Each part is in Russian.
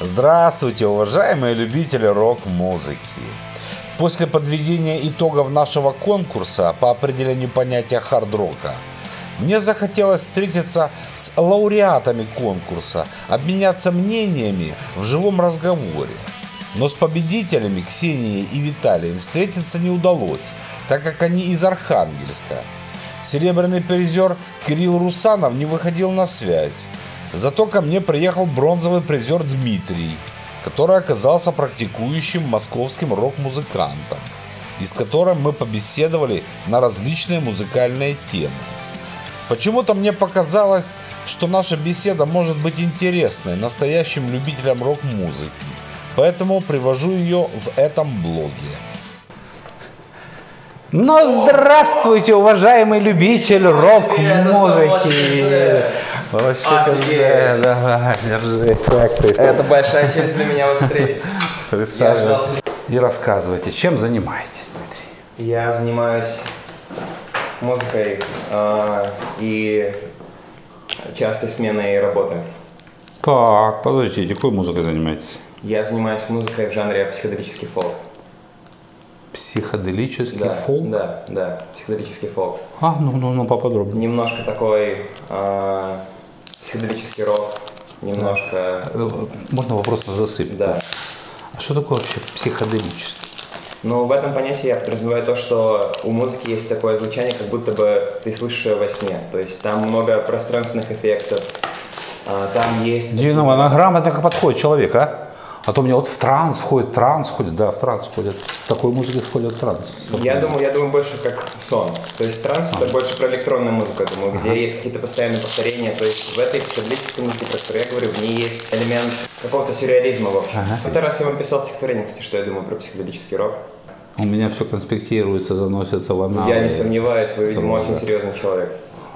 Здравствуйте, уважаемые любители рок-музыки! После подведения итогов нашего конкурса по определению понятия хард-рока, мне захотелось встретиться с лауреатами конкурса, обменяться мнениями в живом разговоре. Но с победителями Ксенией и Виталием встретиться не удалось, так как они из Архангельска. Серебряный призер Кирилл Русанов не выходил на связь. Зато ко мне приехал бронзовый призер Дмитрий, который оказался практикующим московским рок-музыкантом, и с которым мы побеседовали на различные музыкальные темы. Почему-то мне показалось, что наша беседа может быть интересной настоящим любителям рок-музыки, поэтому привожу ее в этом блоге. Ну, здравствуйте, уважаемый любитель рок-музыки! Вообще, давай, держи. Как ты? Это большая честь для меня вас встретить. Присаживайтесь и рассказывайте, чем занимаетесь, Дмитрий? Я занимаюсь музыкой и частой сменой работы. Так, подождите, какой музыкой занимаетесь? Я занимаюсь музыкой в жанре психоделический фолк. Психоделический фолк? Да, психоделический фолк. Ну, поподробнее. Немножко такой психоделический рок, немножко... Можно вопрос на засыпку? Да. А что такое вообще психоделический? Ну, в этом понятии я подразумеваю то, что у музыки есть такое звучание, как будто бы ты слышишь ее во сне. То есть там много пространственных эффектов, там есть... Динамонограмма так подходит человек, а? А то у меня вот в транс входит, в транс входит. С такой музыкой входит в транс. Я думаю, больше как сон. То есть транс это больше про электронную музыку, я думаю, где есть какие-то постоянные повторения. То есть в этой психоделической музыке, про которую я говорю, в ней есть элемент какого-то сюрреализма, в общем. Это раз я вам писал стихотворение, кстати, что я думаю про психоделический рок. У меня все конспектируется, заносится в анал. Я не сомневаюсь, вы, видимо, очень серьезный человек.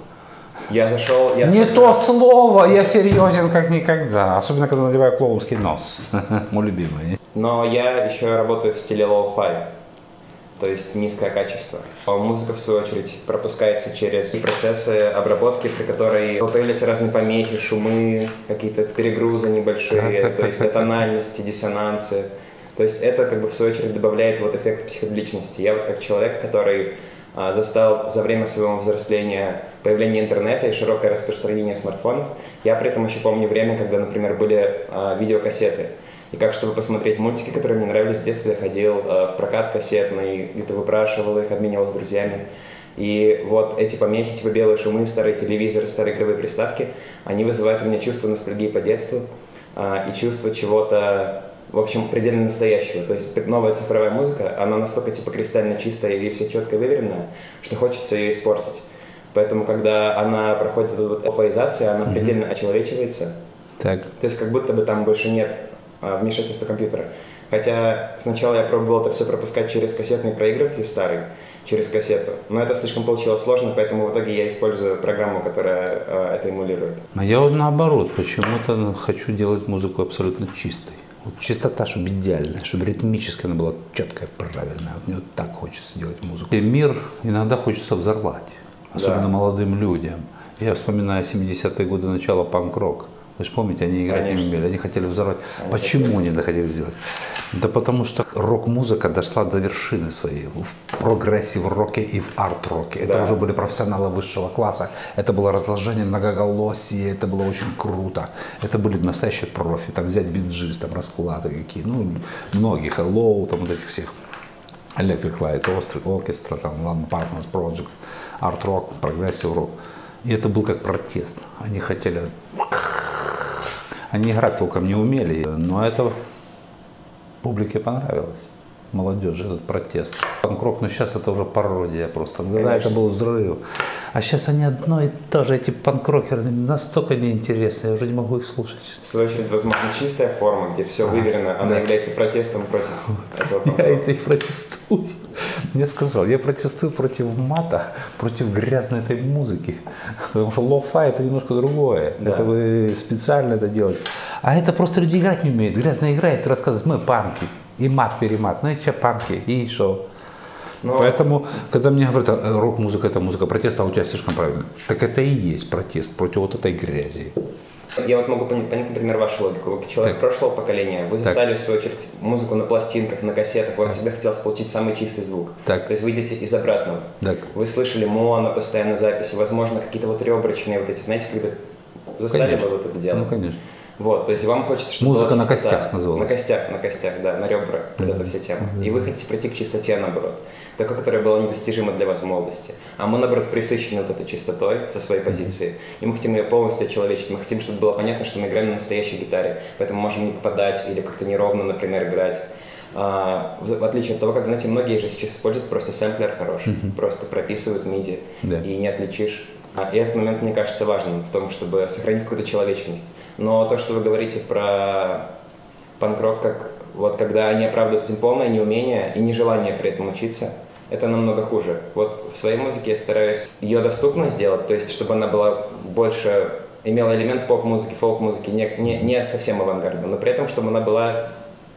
Я зашел... Не то слово, я серьезен как никогда. Особенно, когда надеваю клоунский нос. Мой любимый. Но я еще работаю в стиле лоу-фай. То есть низкое качество. Музыка, в свою очередь, пропускается через процессы обработки, при которой появляются разные помехи, шумы, какие-то перегрузы небольшие, то есть тональности, диссонансы. То есть это, как бы, в свою очередь, добавляет вот эффект психоделичности. Я вот как человек, который застал за время своего взросления появление интернета и широкое распространение смартфонов. Я при этом еще помню время, когда, например, были видеокассеты. И как, чтобы посмотреть мультики, которые мне нравились в детстве, я ходил в прокат кассетный, где-то выпрашивал их, обменивал с друзьями. И вот эти помехи, типа белые шумы, старые телевизоры, старые игровые приставки, они вызывают у меня чувство ностальгии по детству и чувство чего-то, в общем, предельно настоящего. То есть новая цифровая музыка, она настолько типа кристально чистая и все четко выверенная, что хочется ее испортить. Поэтому, когда она проходит эту алфаизацию, она предельно очеловечивается. Так. То есть как будто бы там больше нет вмешательства компьютера. Хотя сначала я пробовал это все пропускать через кассетный проигрыватель старый, через кассету. Но это слишком получилось сложно, поэтому в итоге я использую программу, которая это эмулирует. А я вот наоборот, почему-то хочу делать музыку абсолютно чистой. Вот чистота, чтобы идеальная, чтобы ритмически она была четкая, правильная. Вот мне вот так хочется делать музыку. И мир иногда хочется взорвать, особенно молодым людям. Я вспоминаю 70-е годы, начало панк-рок. Вы же помните, они играть не умели, они хотели взорвать. Почему они хотели сделать? Да потому что рок-музыка дошла до вершины своей в прогрессив-роке и в арт-роке. Это уже были профессионалы высшего класса. Это было разложение многоголосия, это было очень круто. Это были настоящие профи. Там взять Bee-Gees, там расклады какие, ну, многие, Hello, там вот этих всех. Electric Light Orchestra, там, Alan Parsons Project, арт-рок, прогрессив-рок. И это был как протест. Они хотели... Они играть толком не умели, но это публике понравилось. Молодежи, этот протест. Панк-рок, но сейчас это уже пародия просто. Тогда это был взрыв. А сейчас они одно и то же, эти панк-рокеры, настолько неинтересные, я уже не могу их слушать. В свою очередь, возможно, чистая форма, где все выверено, она является протестом против этого панк-рока. Я это и протестую. Я сказал, я протестую против мата, против грязной этой музыки. Потому что лоу-фай это немножко другое. Это вы специально это делаете. А это просто люди играть не умеют. Грязно играет и рассказывает, мы панки. И мат-перемат. Ну и че панки, и шо. Поэтому, когда мне говорят, рок-музыка это музыка протеста, а у тебя слишком правильно. Так это и есть протест против вот этой грязи. Я вот могу понять, например, вашу логику. Вы человек прошлого поколения, вы застали, в свою очередь, музыку на пластинках, на кассетах, вам всегда хотелось получить самый чистый звук. То есть вы идете из обратного. Вы слышали моно, постоянно записи, возможно, какие-то вот ребрачные вот эти, знаете, когда застали бы вот это дело. Ну, конечно. Вот, то есть вам хочется, чтобы музыка на костях называлась. На костях, да, на ребра, вот эта вся тема. И вы хотите прийти к чистоте, наоборот. Такой, которая была недостижима для вас в молодости. А мы, наоборот, присыщены вот этой чистотой со своей позиции. И мы хотим ее полностью очеловечить. Мы хотим, чтобы было понятно, что мы играем на настоящей гитаре. Поэтому можем не попадать или как-то неровно, например, играть. В отличие от того, как, знаете, многие же сейчас используют просто сэмплер хороший. Просто прописывают MIDI. И не отличишь. И этот момент, мне кажется, важным в том, чтобы сохранить какую-то человечность. Но то, что вы говорите про панк-рок, как вот когда они оправдывают этим полное неумение и нежелание при этом учиться, это намного хуже. Вот в своей музыке я стараюсь ее доступно сделать, то есть чтобы она была больше, имела элемент поп-музыки, фолк-музыки, не совсем авангардной, но при этом, чтобы она была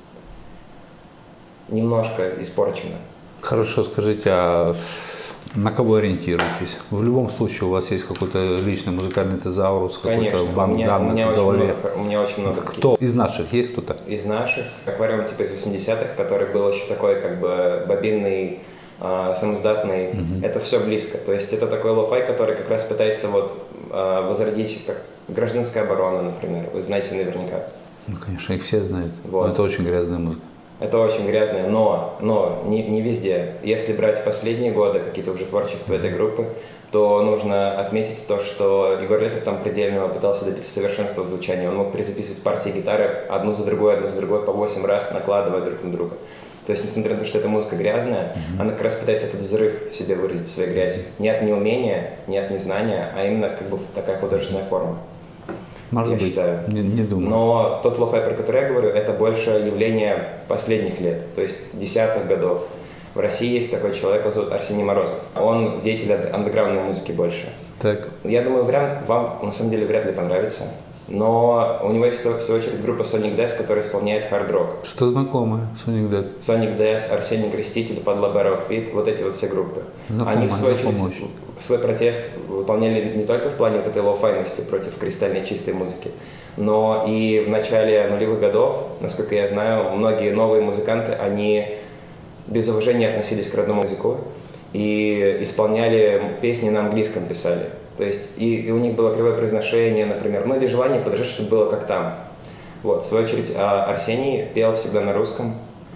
немножко испорчена. Хорошо, скажите, а на кого ориентируетесь? В любом случае у вас есть какой-то личный музыкальный тезаурус, какой-то банк данных в голове. У меня очень много. Кто из наших есть кто-то? Из наших. Аквариум типа из 80-х, который был еще такой как бы бобинный, самоздатный. Это все близко. То есть это такой лоу-фай, который как раз пытается вот возродить как гражданская оборона, например. Вы знаете наверняка. Ну, конечно, их все знают. Вот. Но это очень грязная музыка. Это очень грязное, но не везде. Если брать последние годы, какие-то уже творчества этой группы, то нужно отметить то, что Егор Летов там предельно пытался добиться совершенства в звучании. Он мог перезаписывать партии гитары одну за другой по 8 раз, накладывая друг на друга. То есть, несмотря на то, что эта музыка грязная, она как раз пытается этот взрыв в себе выразить своей грязью. Не от неумения, не от незнания, а именно как бы такая художественная форма. Может быть, считаю. Не думаю. Но тот лоу-фай, про который я говорю, это больше явление последних лет, то есть десятых годов. В России есть такой человек, его зовут Арсений Морозов. Он деятель андеграундной музыки больше. Так. Я думаю, вам на самом деле вряд ли понравится. Но у него есть, в свою очередь, группа Sonic Death, которая исполняет хард-рок. Что знакомое? Sonic Death. Sonic Death, Арсений Креститель, Падла Бараутфит, вот эти вот все группы. Знакомое, они, в свою очередь, свой протест выполняли не только в плане вот этой лоу-файности против кристальной чистой музыки, но и в начале нулевых годов, насколько я знаю, многие новые музыканты, они без уважения относились к родному языку и исполняли песни на английском, писали. То есть и у них было кривое произношение, например, ну или желание подражать, чтобы было как там. Вот, в свою очередь, Арсений пел всегда на русском,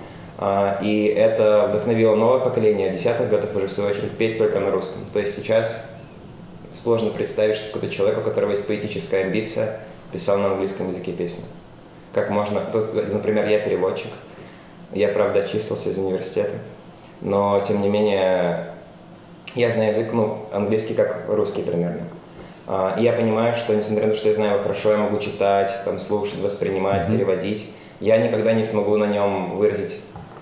и это вдохновило новое поколение десятых годов уже, в свою очередь, петь только на русском. То есть сейчас сложно представить, что какой-то человек, у которого есть поэтическая амбиция, писал на английском языке песню. Как можно... Тут, например, я переводчик, я, правда, отчислился из университета, но, тем не менее, я знаю язык, английский как русский примерно. И я понимаю, что, несмотря на то, что я знаю его хорошо, я могу читать, там, слушать, воспринимать, переводить, я никогда не смогу на нем выразить,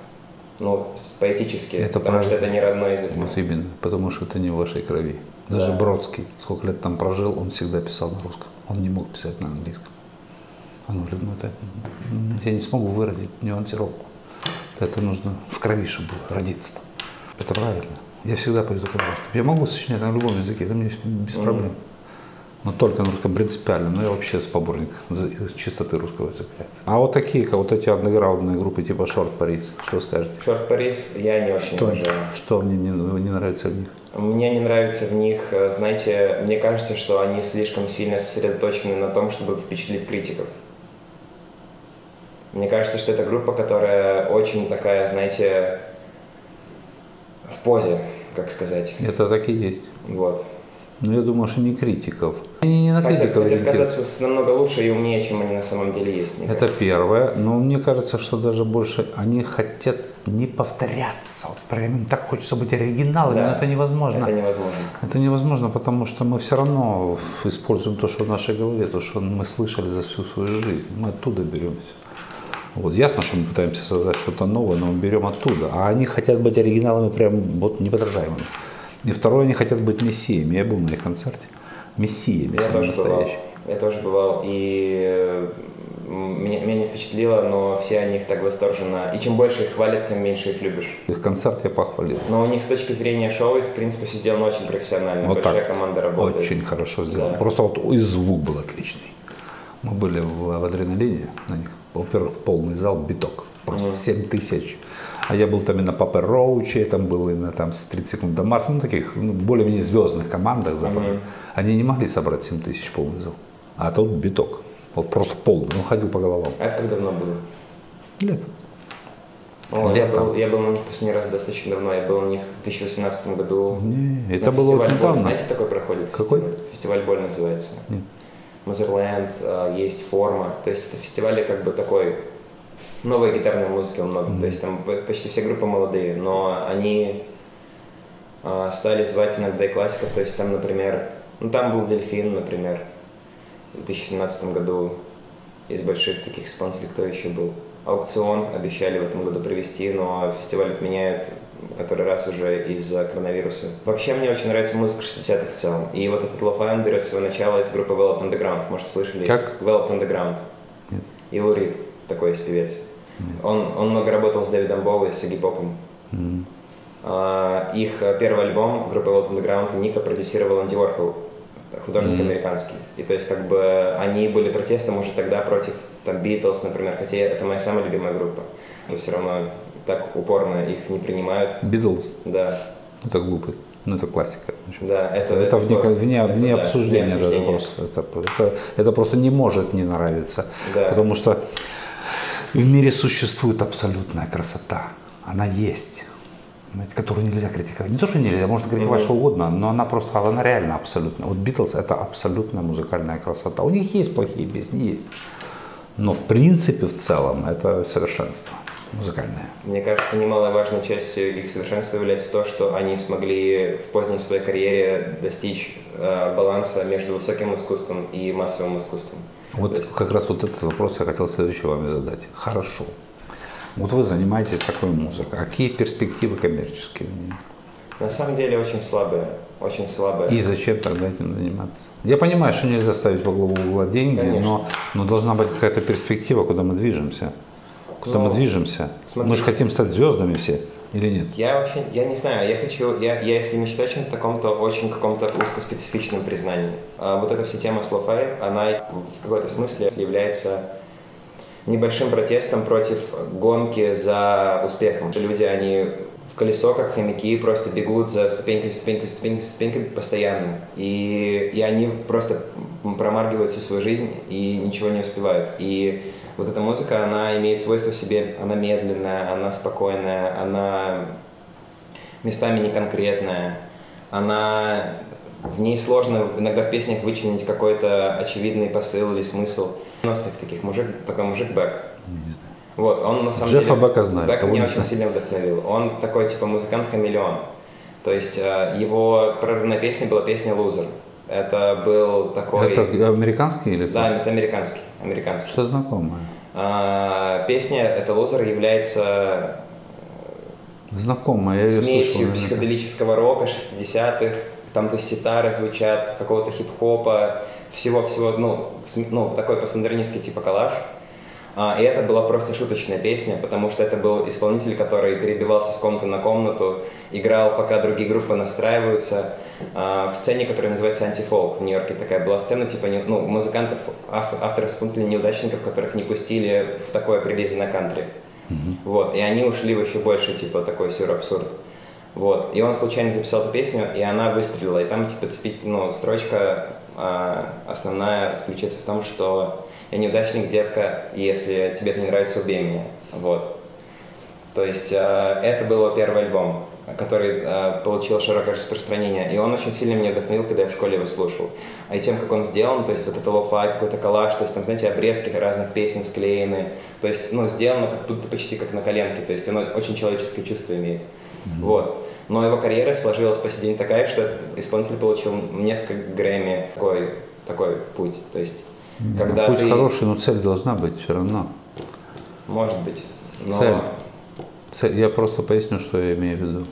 поэтически, потому что это не родной язык. Вот именно, потому что это не в вашей крови. Даже Бродский, сколько лет там прожил, он всегда писал на русском. Он не мог писать на английском. Он говорит, я не смогу выразить нюансировку. Это нужно в крови, чтобы родиться там. Это правильно. Я всегда пою только на русском. Я могу сочинять на любом языке, это мне без проблем. Но только на русском принципиально. Но я вообще поборник чистоты русского языка. А вот такие, как вот эти андеграундные группы типа Short Paris, что скажете? Short Paris я не очень уважаю. Что мне не нравится в них? Мне не нравится в них, знаете, мне кажется, что они слишком сильно сосредоточены на том, чтобы впечатлить критиков. Мне кажется, что это группа, которая очень такая, знаете, в позе, как сказать. Это так и есть. Вот. Но я думаю, что не критиков. Они не на критиков хотят казаться намного лучше и умнее, чем они на самом деле есть. Это первое. Но мне кажется, что даже больше они хотят не повторяться. Вот прям им так хочется быть оригиналами, но это невозможно. Это невозможно. Это невозможно, потому что мы все равно используем то, что в нашей голове, то, что мы слышали за всю свою жизнь. Мы оттуда беремся. Вот ясно, что мы пытаемся создать что-то новое, но мы берем оттуда. А они хотят быть оригиналами прям вот неподражаемыми. И второе, они хотят быть мессиями. Я был на их концерте. Мессиями, самые настоящие. Я тоже бывал. И меня не впечатлило, но все о них так восторженно. И чем больше их хвалят, тем меньше их любишь. Их концерт я похвалил. Но у них с точки зрения шоу, в принципе, все сделано очень профессионально. Вот большая так. команда работает. Очень хорошо сделано. Да. Просто вот и звук был отличный. Мы были в «Адреналине» на них. Во-первых, полный зал, биток. Просто 7 тысяч. А я был там и на Папе Роуче, там был и на там, с 30 секунд до Марса, ну таких более-менее звездных командах западных. Они не могли собрать 7 тысяч полный зал. А тут биток. Вот просто полный. Он ходил по головам. А это как давно было? Лето. Я был на них последний раз достаточно давно. Я был на них в 2018 году. Не, это было вот недавно. Знаете, такой проходит Какой? Фестиваль «Боль» называется. Нет. Мазерленд, есть «Форма». То есть это фестиваль как бы такой новой гитарной музыки много. То есть там почти все группы молодые, но они стали звать иногда и классиков. То есть там, например, там был «Дельфин», например, в 2017 году. Из больших таких исполнителей, кто еще был. «Аукцион» обещали в этом году провести, но фестиваль отменяют который раз уже из-за коронавируса. Вообще мне очень нравится музыка 60-х в целом. И вот этот Lo-Fi он берет свое начало из группы Velvet Underground. Может, слышали? Как? Velvet Underground. Нет. И Лу Рид, такой есть певец. Он много работал с Дэвидом Боуи, с Игги Попом. Их первый альбом группы Velvet Underground Ника продюсировал Энди Уорхол, художник американский. И то есть как бы они были протестом уже тогда против там Битлз, например, хотя это моя самая любимая группа. Но все равно так упорно их не принимают. Битлз? Да. Это глупость. Ну, это классика. Да, это вне обсуждения даже просто. Это просто не может не нравиться. Да. Потому что в мире существует абсолютная красота. Она есть. Которую нельзя критиковать. Не то, что нельзя, можно критиковать что угодно, но она реально абсолютная. Вот Битлз — это абсолютная музыкальная красота. У них есть плохие песни, есть. Но в принципе, в целом, это совершенство музыкальное. Мне кажется, немаловажной частью их совершенства является то, что они смогли в поздней своей карьере достичь баланса между высоким искусством и массовым искусством. Вот как раз вот этот вопрос я хотел следующий вам задать. Хорошо. Вот вы занимаетесь такой музыкой. А какие перспективы коммерческие? На самом деле очень слабые. Очень слабые. И зачем тогда этим заниматься? Я понимаю, что нельзя ставить во главу угла деньги, но должна быть какая-то перспектива, куда мы движемся. Куда мы движемся? Смотрите, мы же хотим стать звездами все, или нет? Я не знаю, я если мечтаю о чем-то таком, то очень каком-то узкоспецифичном признании. Вот эта вся тема с Lo-Fi, она в какой-то смысле является небольшим протестом против гонки за успехом. Люди, они в колесо, как хомяки, просто бегут за ступенькой постоянно. И они просто промаргивают всю свою жизнь и ничего не успевают. И вот эта музыка, она имеет свойство себе, она медленная, она спокойная, она местами неконкретная, в ней сложно иногда в песнях вычленить какой-то очевидный посыл или смысл. 90-х таких такой мужик Бек. Не знаю. Вот, он на самом Джеффа деле... Бека знаю. Бек меня очень сильно вдохновил. Он такой, типа, музыкант-хамелеон. То есть его прорывная песня была песня «Лузер». Это был такой... Это американский или кто? Да, это американский. Что знакомое? Песня «Это «Лузер» является... Знакомая, я ее слышал. Смесью психоделического рока 60-х. Там то есть ситары звучат, какого-то хип-хопа, всего-всего, такой постмодернистский типа коллаж. И это была просто шуточная песня, потому что это был исполнитель, который перебивался с комнаты на комнату, играл, пока другие группы настраиваются. В сцене, которая называется «Антифолк» в Нью-Йорке, такая была сцена, типа, музыкантов, авторов-исполнителей, неудачников, которых не пустили в такое прилезе на кантри. Вот, и они ушли в еще больше, типа, такой сюр-абсурд. Вот, и он случайно записал эту песню, и она выстрелила, и там, типа, строчка основная заключается в том, что «Я неудачник, детка, и если тебе это не нравится, убей меня». Вот. То есть это был его первый альбом, который получил широкое распространение, и он очень сильно меня вдохновил, когда я в школе его слушал. А и тем, как он сделан, то есть вот это ло-фай, какой-то коллаж, то есть там, знаете, обрезки разных песен склеены, то есть, сделано как будто почти как на коленке, то есть оно очень человеческое чувство имеет. Вот. Но его карьера сложилась по сей день такая, что этот исполнитель получил несколько Грэмми. Такой путь. То есть, когда путь хороший, но цель должна быть все равно. Может быть. Но... Цель. Я просто поясню, что я имею в виду.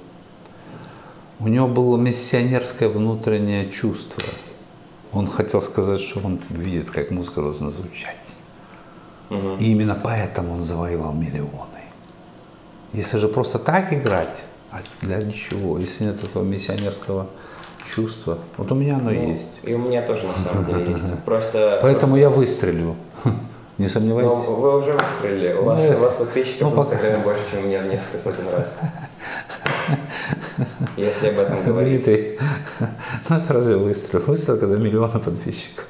У него было миссионерское внутреннее чувство. Он хотел сказать, что он видит, как музыка должна звучать. И именно поэтому он завоевал миллионы. Если же просто так играть, а для чего? Если нет этого миссионерского чувство. Вот у меня оно есть. И у меня тоже на самом деле есть. Поэтому я выстрелю. Не сомневайтесь. Но вы уже выстрелили. У вас подписчиков в Инстаграме больше, чем у меня в несколько сотен раз. Если об этом говорить. Дмитрий, ну это разве выстрел? Выстрел, когда миллионы подписчиков.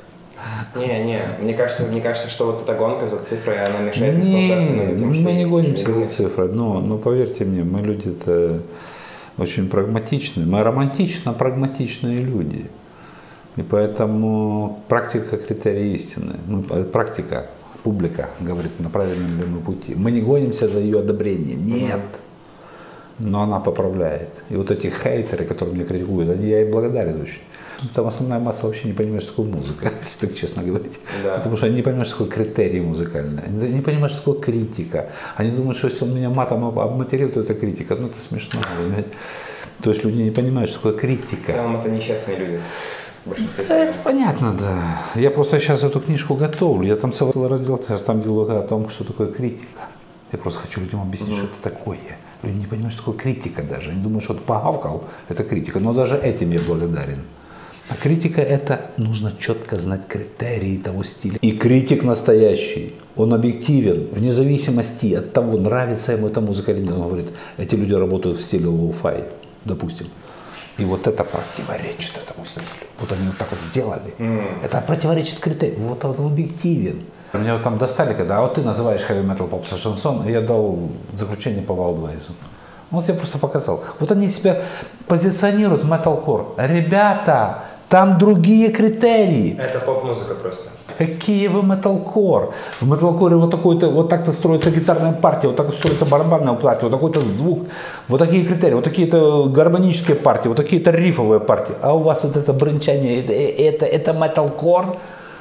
Не, мне кажется, что вот эта гонка за цифрой, она мешает наслаждаться тем, что мы не есть. гонимся за цифрой, но поверьте мне, мы люди-то очень прагматичные, мы романтично-прагматичные люди. И поэтому практика – критерий истины. Практика, публика говорит, на правильном ли мы пути. Мы не гонимся за ее одобрением, нет. Но она поправляет. И вот эти хейтеры, которые меня критикуют, я им благодарен очень. Там основная масса вообще не понимает, что такое музыка, если так честно говорить. Да. Потому что они не понимают, что такое критерий музыкальный. Они не понимают, что такое критика. Они думают, что если он меня матом обматерил, то это критика. Ну это смешно. Понимаете? То есть люди не понимают, что такое критика. В целом это несчастные люди. Это понятно, да. Я просто сейчас эту книжку готовлю. Я там целый раздел там делаю о том, что такое критика. Я просто хочу людям объяснить, что это такое. Люди не понимают, что такое критика даже. Они думают, что вот погавкал – это критика. Но даже этим я благодарен. А критика – это нужно четко знать критерии того стиля. И критик настоящий, он объективен, вне зависимости от того, нравится ему эта музыка или нет. Он говорит, эти люди работают в стиле лоу-фай, допустим. И вот это противоречит этому стилю. Вот они вот так вот сделали. Это противоречит критериям. Вот он объективен. Меня вот там достали, когда, а вот ты называешь heavy metal, поп, шансон, и я дал заключение по Валдвайзу. Вот я просто показал. Вот они себя позиционируют metalcore. Ребята, там другие критерии. Это поп-музыка просто. Какие вы metalcore? В metalcore вот такой-то, вот так-то строится гитарная партия, вот так строится барабанная партия, вот такой-то звук, вот такие критерии, вот такие-то гармонические партии, вот такие-то рифовые партии. А у вас вот это бренчание, это metalcore?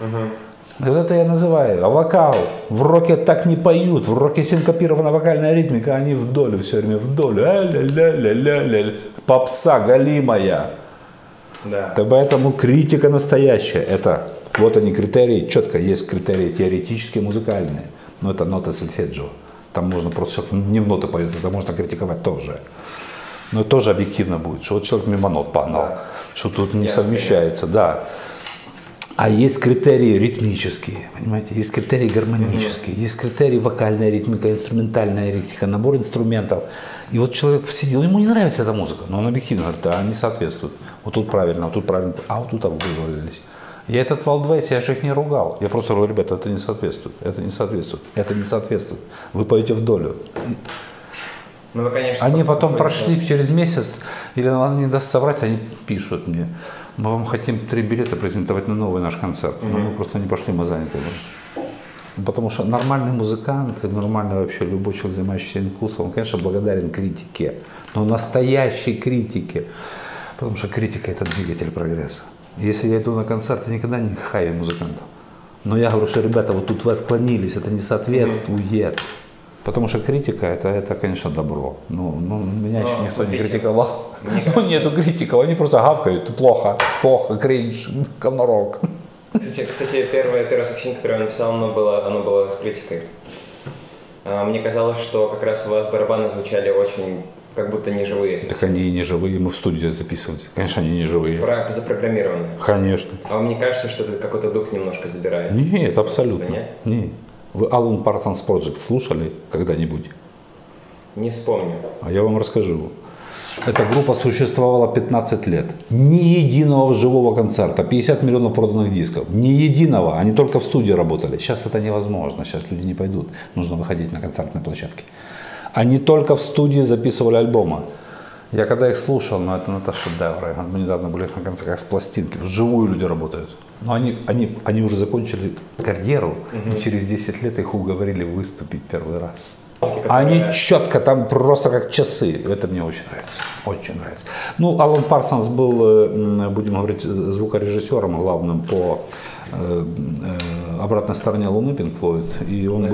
Вот это я называю. А вокал? В роке так не поют. В роке синкопирована вокальная ритмика, они в долю все время, в долю. Ля-ля-ля-ля-ля. Попса галимая. Да. Поэтому критика настоящая. Это вот они критерии, четко есть критерии теоретические, музыкальные. Но это нота сольфеджио. Там можно просто человек не в ноты поет, это можно критиковать тоже. Но тоже объективно будет, что вот человек мимо нот погнал, да. Что тут не совмещается, да. А есть критерии ритмические, понимаете, есть критерии гармонические, есть критерии вокальная ритмика, инструментальная ритмика, набор инструментов. И вот человек сидел, ему не нравится эта музыка, но он объективно говорит, да, не соответствует. Вот тут правильно, а вот тут вывалились. Я этот Валдвайс, я же их не ругал. Я просто говорю, ребята, это не соответствует, это не соответствует, это не соответствует. Вы поете в долю. Ну, вы, конечно, они потом прошли через месяц, или она не даст соврать, они пишут мне. Мы вам хотим 3 билета презентовать на новый наш концерт. Но мы просто не пошли, мы заняты были. Потому что нормальный музыкант, нормальный вообще любой человек, занимающийся искусством, он, конечно, благодарен критике. Но настоящей критике. Потому что критика – это двигатель прогресса. Если я иду на концерт, я никогда не хаю музыкантов. Но я говорю, что, ребята, вот тут вы отклонились, это не соответствует. Потому что критика это конечно, добро. Ну, меня еще никто не критиковал. Ну, нету критиков, они просто гавкают. Плохо, кринж, говнорок. Кстати, первое сообщение, которое я написал, оно было с критикой. Мне казалось, что как раз у вас барабаны звучали очень, как будто не живые. Так они и не живые, мы в студии записывались. Конечно, они не живые. Запрограммированные. Конечно. А мне кажется, что это какой-то дух немножко забирает. Нет, абсолютно. Нет. Вы Alan Parsons Project слушали когда-нибудь? Не вспомню. А я вам расскажу. Эта группа существовала 15 лет. Ни единого живого концерта. 50 миллионов проданных дисков. Ни единого. Они только в студии работали. Сейчас это невозможно. Сейчас люди не пойдут. Нужно выходить на концертные площадки. Они только в студии записывали альбомы. Я когда их слушал, это шедевры. Мы недавно были на концертах с пластинки. Вживую люди работают. Но они уже закончили карьеру, и через 10 лет их уговорили выступить первый раз. Они четко, там просто как часы. Это мне очень нравится. Очень нравится. Ну, Алан Парсонс был, будем говорить, звукорежиссером главным по обратной стороне Луны, Pink Floyd.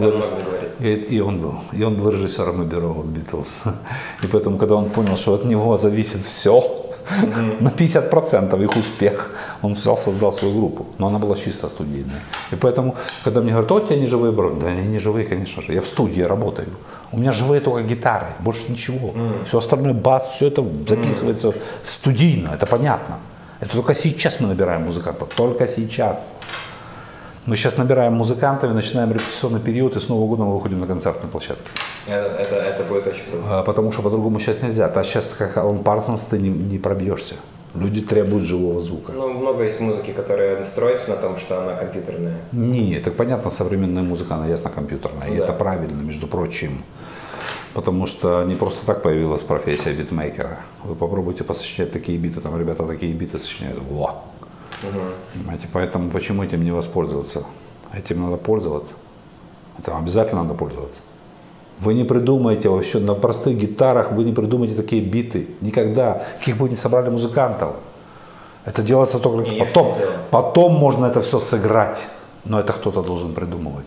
И он был режиссером Abbey Road Beatles. И поэтому, когда он понял, что от него зависит все, на 50% их успех, он взял, создал свою группу. Но она была чисто студийная. И поэтому, когда мне говорят, у тебя не живые барабаны, да они не живые, конечно же. Я в студии работаю. У меня живые только гитары, больше ничего. Все остальное бас, все это записывается студийно, это понятно. Это только сейчас мы набираем музыкантов, только сейчас. Мы сейчас набираем музыкантов, начинаем репетиционный период, и с Нового года мы выходим на концертную площадку. Это будет очень круто. Потому что по-другому сейчас нельзя. А сейчас, как Алан Парсонс, ты не пробьешься. Люди требуют живого звука. Ну, много есть музыки, которая настроится на том, что она компьютерная. Нет, так понятно, современная музыка, она ясно компьютерная. И это правильно, между прочим. Потому что не просто так появилась профессия битмейкера. Вы попробуйте посочинять такие биты, там ребята такие биты сочиняют. Во! Понимаете, поэтому почему этим не воспользоваться? Этим надо пользоваться. Этим обязательно надо пользоваться. Вы не придумаете вообще на простых гитарах, вы не придумаете такие биты. Никогда. Каких бы вы ни собрали музыкантов. Это делается только потом. Потом можно это все сыграть. Но это кто-то должен придумывать.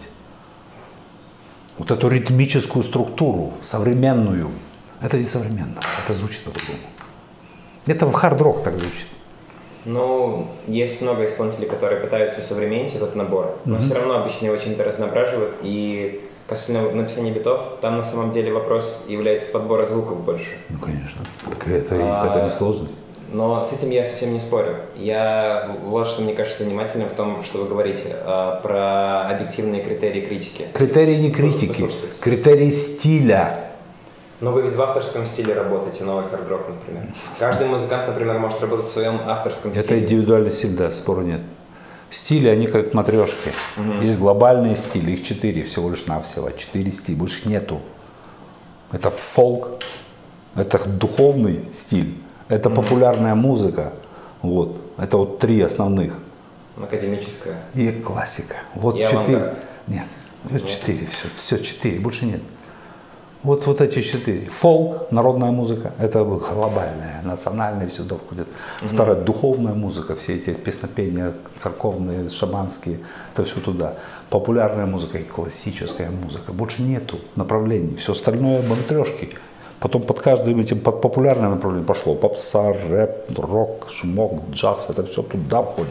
Вот эту ритмическую структуру, современную. Это не современно. Это звучит по-другому. Это в хард-рок так звучит. Ну, есть много исполнителей, которые пытаются современнить этот набор. Но все равно обычно его чем-то разноображивают. И касательно написания битов, там на самом деле вопрос является подбора звуков больше. Ну, конечно. Так это не сложность. Но с этим я совсем не спорю. Вот что мне кажется занимательным в том, что вы говорите про объективные критерии критики. Критерии не критики, критерии стиля. Но вы ведь в авторском стиле работаете, новый хард-рок, например. Каждый музыкант, например, может работать в своем авторском стиле. Это индивидуальный стиль, да, спору нет. Стили, они как матрешки. Есть глобальные стили, их 4 всего лишь навсего. 4 стиля, больше нету. Это фолк, это духовный стиль, это популярная музыка. Вот. Это вот 3 основных. Академическая. И классика. Вот 4. Нет, вот 4, все 4, больше нет. Вот эти 4. Фолк, народная музыка, это глобальная, национальная, сюда входит. Вторая, духовная музыка, все эти песнопения церковные, шаманские, это все туда. Популярная музыка и классическая музыка. Больше нету направлений. Все остальное матрешки. Потом под каждым этим, под популярное направление пошло попса, рэп, рок, шумок, джаз, это все туда входит.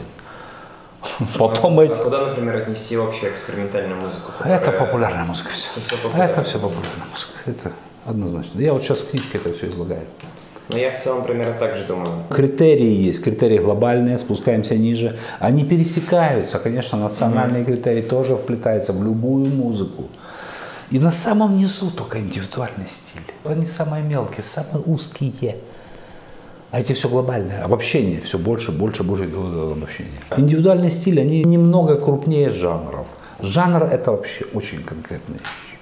Потом а куда, например, отнести вообще экспериментальную музыку? Это популярная музыка все. Это все популярная музыка. Это однозначно. Я вот сейчас в книжке это все излагаю. Но я в целом примерно так же думаю. Критерии есть, критерии глобальные, спускаемся ниже. Они пересекаются, конечно, национальные критерии тоже вплетаются в любую музыку. И на самом низу только индивидуальный стиль. Они самые мелкие, самые узкие. А эти все глобальное. Обобщение, все больше обобщения. Индивидуальный стиль, они немного крупнее жанров. Жанр это вообще очень конкретная вещь.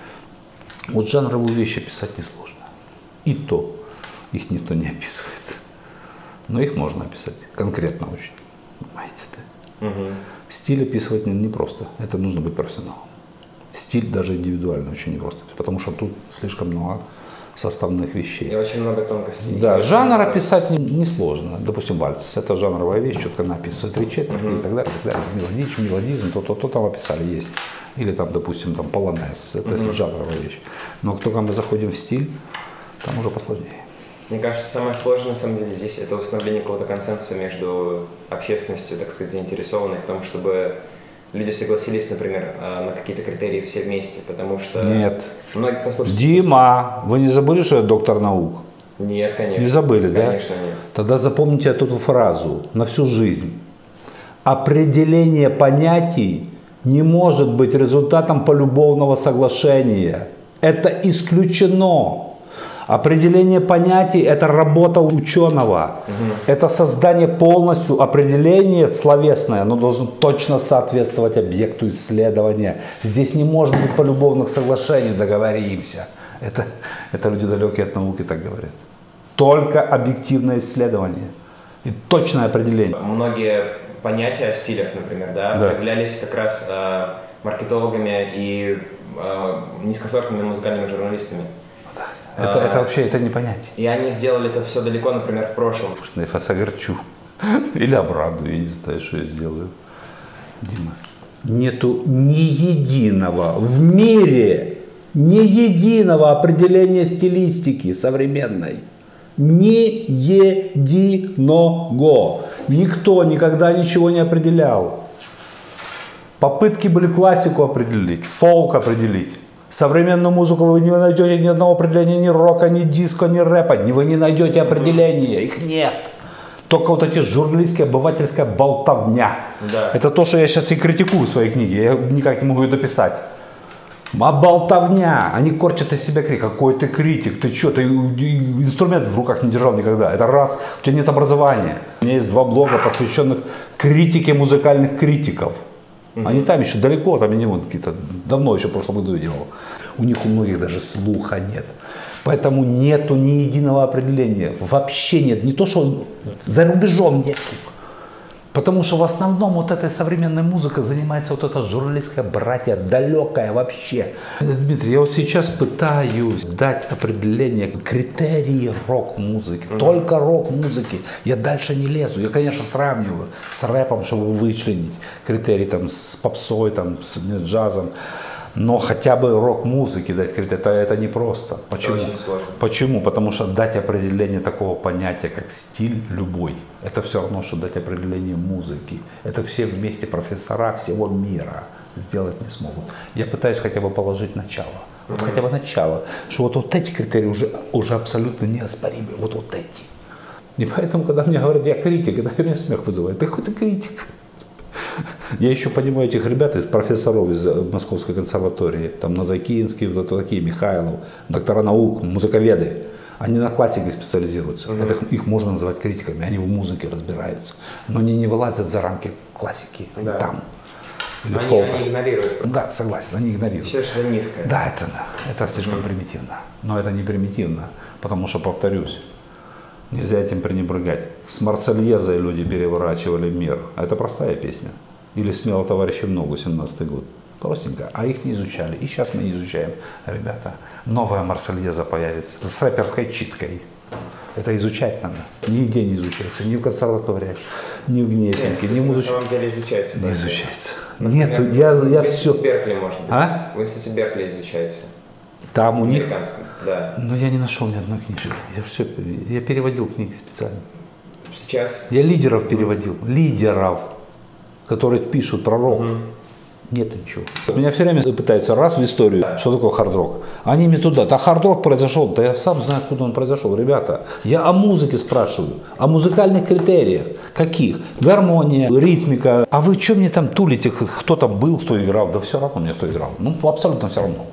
Вот жанровые вещи писать несложно. И то их никто не описывает. Но их можно описать. Конкретно очень. Понимаете, да? Стиль описывать непросто. Это нужно быть профессионалом. Стиль даже индивидуально очень непросто. Потому что тут слишком много составных вещей. И очень много тонкостей. Да, жанр описать несложно. Допустим, вальс. Это жанровая вещь, четко написано 3/4 и так далее. Мелодизм, то там описали, есть. Или там, допустим, там полонез. Это жанровая вещь. Но как только мы заходим в стиль, там уже посложнее. Мне кажется, самое сложное, на самом деле, здесь это установление какого-то консенсуса между общественностью, так сказать, заинтересованной в том, чтобы люди согласились, например, на какие-то критерии все вместе, потому что... Нет. Многие, послушайте, Дима, вы не забыли, что я доктор наук? Нет, конечно. Не забыли, да? Конечно, нет. Тогда запомните эту фразу на всю жизнь. Определение понятий не может быть результатом полюбовного соглашения. Это исключено. Определение понятий – это работа ученого. Это создание полностью определения словесное. Оно должно точно соответствовать объекту исследования. Здесь не может быть полюбовных соглашений, договоримся. Это люди далекие от науки так говорят. Только объективное исследование и точное определение. Многие понятия о стилях, например, появлялись как раз маркетологами и низкосортными музыкальными журналистами. Это вообще это не понятие. И они сделали это все далеко, например, в прошлом. Я вас огорчу. Или обрадую, я не знаю, что я сделаю. Дима, нету ни единого в мире, ни единого определения стилистики современной. Ни единого. Никто никогда ничего не определял. Попытки были классику определить, фолк определить. Современную музыку вы не найдете ни одного определения, ни рока, ни диско, ни рэпа. Вы не найдете определения, их нет. Только вот эти журналистская, обывательская болтовня. Да. Это то, что я сейчас и критикую в своей книге. Я никак не могу ее дописать. А болтовня. Они корчат из себя критик. Какой ты критик? Ты что? Ты инструмент в руках не держал никогда. Это раз. У тебя нет образования. У меня есть 2 блога, посвященных критике музыкальных критиков. Они там еще далеко, там я не могу, какие-то давно еще в прошлом году я делал. У них у многих даже слуха нет. Поэтому нету ни единого определения. Вообще нет. Не то, что за рубежом нет. Потому что в основном вот этой современной музыкой занимается вот эта журналистская братья, далекая вообще. Дмитрий, я вот сейчас пытаюсь дать определение, критерии рок-музыки. Только рок-музыки. Я дальше не лезу. Я, конечно, сравниваю с рэпом, чтобы вычленить критерии там, с попсой, там, с джазом. Но хотя бы рок-музыки дать критерий, это непросто. Почему? Очень сложно. Почему? Потому что дать определение такого понятия, как стиль любой, это все равно, что дать определение музыки. Это все вместе профессора всего мира сделать не смогут. Я пытаюсь хотя бы положить начало. Вот хотя бы начало. Что вот эти критерии уже абсолютно неоспоримы. Вот эти. И поэтому, когда мне говорят, я критик, это меня смех вызывает. Ты какой-то критик. Я еще понимаю этих ребят, профессоров из Московской консерватории, там Назакинский, вот такие, Михайлов, доктора наук, музыковеды. Они на классике специализируются. Их можно называть критиками, они в музыке разбираются. Но они не вылазят за рамки классики, Да. Там. Или фолка. Они игнорируют. Да, согласен, они игнорируют. Считаю, что это низкое. Да, это слишком примитивно. Но это не примитивно, потому что, повторюсь, нельзя этим пренебрегать. С Марсельезой люди переворачивали мир. Это простая песня. Или «Смело, товарищи, в ногу», 17-й год. Простенько. А их не изучали. И сейчас мы не изучаем. Ребята, новая Марсельеза появится с рэперской читкой. Это изучать надо. Нигде не изучается. Ни в консерваториях, ни в Гнесинке, ни в На музыке. самом деле изучается. Не изучается. Например, Нету, я в все. Институте Беркли, может быть. А? В Институте Беркли изучается. Там у В них. американском, да. Но я не нашел ни одной книжки. Я переводил книги специально. Сейчас Я лидеров переводил. Лидеров, которые пишут про рок. Нет ничего. Меня все время пытаются раз в историю, что такое хард-рок. Они мне туда, да хард-рок произошел, да я сам знаю, откуда он произошел. Ребята, я о музыке спрашиваю, о музыкальных критериях. Каких? Гармония, ритмика. А вы что мне там тулите, кто там был, кто играл? Да все равно мне кто играл. Ну, абсолютно все равно.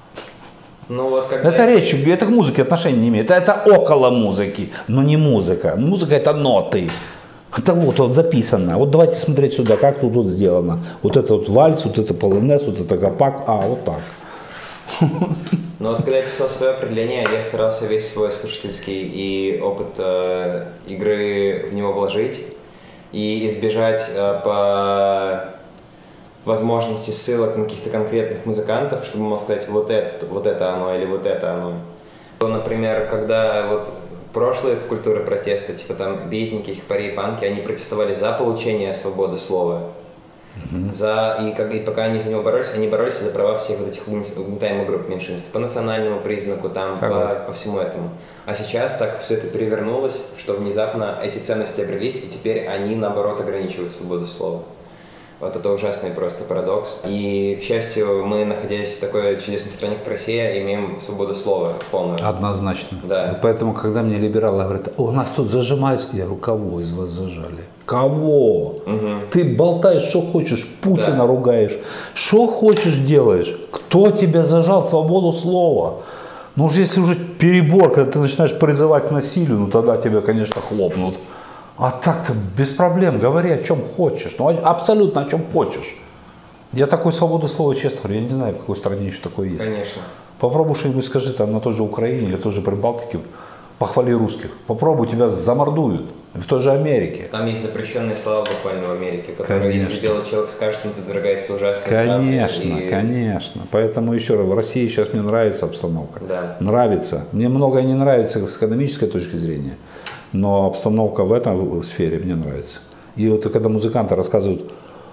ну вот когда... Это речь, это к музыке отношения не имеет. Это около музыки, но не музыка. Музыка это ноты. Это вот записано. Вот давайте смотреть сюда, как тут сделано. Вот это вот вальс, вот это полонез, вот это гопак, вот так. Но вот когда я писал свое определение, я старался весь свой слушательский и опыт игры в него вложить и избежать по возможности ссылок на каких-то конкретных музыкантов, чтобы мог сказать вот это оно или вот это оно. Например, когда вот прошлые культуры протеста, типа там битники, хипари, панки, они протестовали за получение свободы слова. И пока они за него боролись, они боролись за права всех вот этих угнетаемых групп меньшинств. По национальному признаку, там, по всему этому. А сейчас так все это перевернулось, что внезапно эти ценности обрелись, и теперь они, наоборот, ограничивают свободу слова. Вот это ужасный просто парадокс. И, к счастью, мы, находясь в такой чудесной стране, как Россия, имеем свободу слова полную. Однозначно. Да. И поэтому, когда мне либералы говорят, у нас тут зажимаются, я говорю, кого из вас зажали? Кого? Ты болтаешь, что хочешь, Путина ругаешь, что хочешь делаешь. Кто тебя зажал свободу слова? Ну уж если уже перебор, когда ты начинаешь призывать к насилию, ну тогда тебя, конечно, хлопнут. А так-то без проблем, говори о чем хочешь, ну абсолютно о чем хочешь. Я такую свободу слова, честно говорю, я не знаю, в какой стране еще такое есть. Конечно. Попробуй что-нибудь скажи там на той же Украине или в той же Прибалтике, похвали русских. Попробуй, тебя замордуют. В той же Америке. Там есть запрещенные слова буквально в Америке, которые, если белый человек скажет, он подвергается ужасной Конечно, конечно. Поэтому еще раз, в России сейчас мне нравится обстановка. Да. Нравится. Мне многое не нравится с экономической точки зрения, но обстановка в этом сфере мне нравится. И вот когда музыканты рассказывают,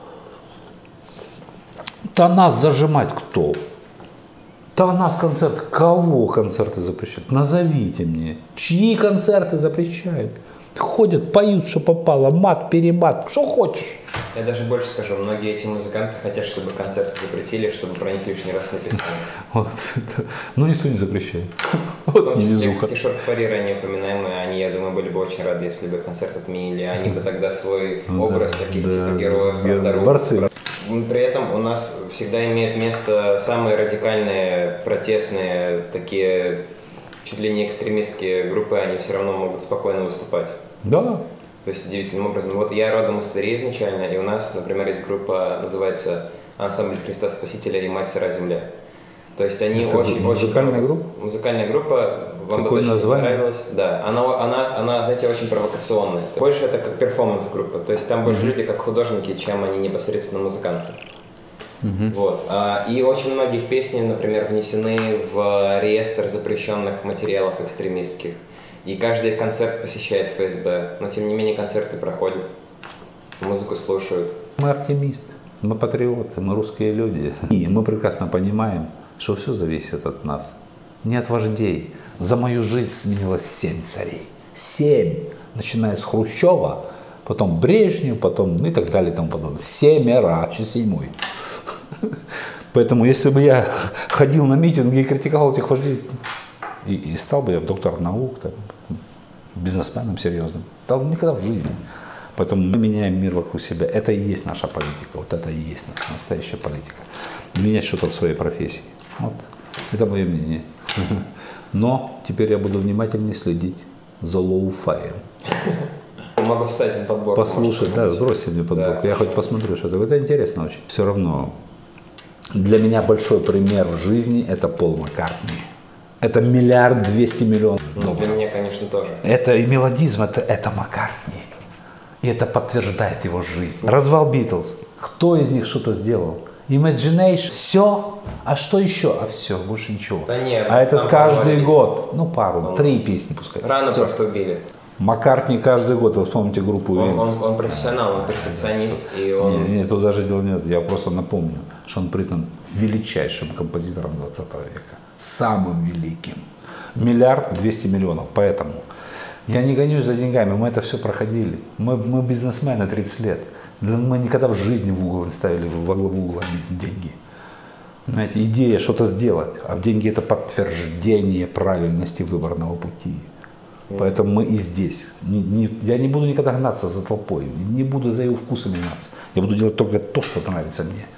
да нас зажимать кто? Да нас концерты. Кого концерты запрещают? Назовите мне. Чьи концерты запрещают? Ходят, поют, что попало, мат, перемат, что хочешь. Я даже больше скажу, многие эти музыканты хотят, чтобы концерты запретили, чтобы про них лишний раз не писали. Вот. Ну, никто не запрещает. В том числе, кстати, шорт-фари ранее упоминаемые, они, я думаю, были бы очень рады, если бы концерт отменили. Они бы тогда свой образ таких типа героев, правдорубов. Борцы. При этом у нас всегда имеет место самые радикальные, протестные, такие чуть ли не экстремистские группы, они все равно могут спокойно выступать. Да. То есть удивительным образом. Вот я родом из Твери изначально, и у нас, например, есть группа, называется «Ансамбль Христа Спасителя и Мать Сыра Земля». То есть они это очень... Музыкальная группа? Музыкальная группа, вам бы точно понравилась. Да, она, знаете, очень провокационная. Больше это как перформанс-группа, то есть там больше люди как художники, чем они непосредственно музыканты. Вот. И очень многих песни, например, внесены в реестр запрещенных материалов экстремистских. И каждый их концерт посещает ФСБ, но тем не менее концерты проходят, музыку слушают. Мы оптимисты, мы патриоты, мы русские люди. И мы прекрасно понимаем, что все зависит от нас. Не от вождей. За мою жизнь сменилось 7 царей. 7. Начиная с Хрущева, потом Брежнев, потом и так далее и тому подобное. 7 раз, 7-й. Поэтому если бы я ходил на митинги и критиковал этих вождей, и стал бы я доктором наук, там, бизнесменом серьезным, стал бы никогда в жизни. Поэтому мы меняем мир вокруг себя. Это и есть наша политика. Вот это и есть наша настоящая политика. Менять что-то в своей профессии. Вот. Это мое мнение. Но теперь я буду внимательнее следить за лоу-фаем. Могу встать в подборку. Послушай, да, сбросьте мне подборку. Да. Я хоть посмотрю, что это интересно очень. Все равно для меня большой пример в жизни – это Пол Маккартни. Это 1 200 000 000 долларов. Для меня, конечно, тоже. Это и мелодизм, это Маккартни. И это подтверждает его жизнь. Развал Битлз. Кто из них что-то сделал? Imagination. Все. А что еще? А все, больше ничего. Да нет, а этот каждый год, ну пару, 3 песни пускай. Рано все. Просто убили. Маккартни каждый год, вы вспомните группу Винкс. Он профессионал, он перфекционист. И он... Нет, тут даже дела нет. Я просто напомню, что он признан величайшим композитором 20 века. Самым великим. 1 200 000 000. Поэтому я не гонюсь за деньгами, мы это все проходили. Мы бизнесмены 30 лет. Мы никогда в жизни в угол не ставили во главу угла деньги. Знаете, идея что-то сделать, а деньги это подтверждение правильности выбранного пути. Поэтому мы и здесь. Я не буду никогда гнаться за толпой, не буду за его вкусами гнаться. Я буду делать только то, что нравится мне.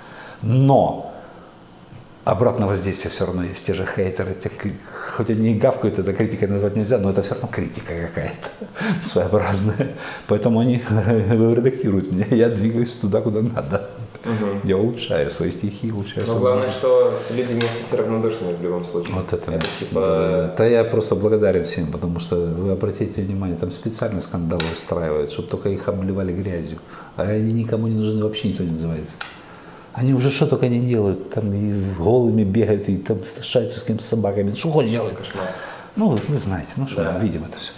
Но обратное воздействие все равно есть. Те же хейтеры, хоть они и гавкают, это критикой назвать нельзя, но это все равно критика какая-то своеобразная. Поэтому они редактируют меня, я двигаюсь туда, куда надо. Я улучшаю свои стихи, улучшаю Но главное, музыку. Что люди не остаются равнодушными в любом случае. Вот это типа... Да я просто благодарен всем, потому что вы обратите внимание, там специально скандалы устраивают, чтобы только их обливали грязью. А они никому не нужны, вообще никто не называется. Они уже что только не делают, там и голыми бегают, и там сношаются с кем-то собаками. Что хоть делают? Ну, вы знаете, ну что, мы видим это все.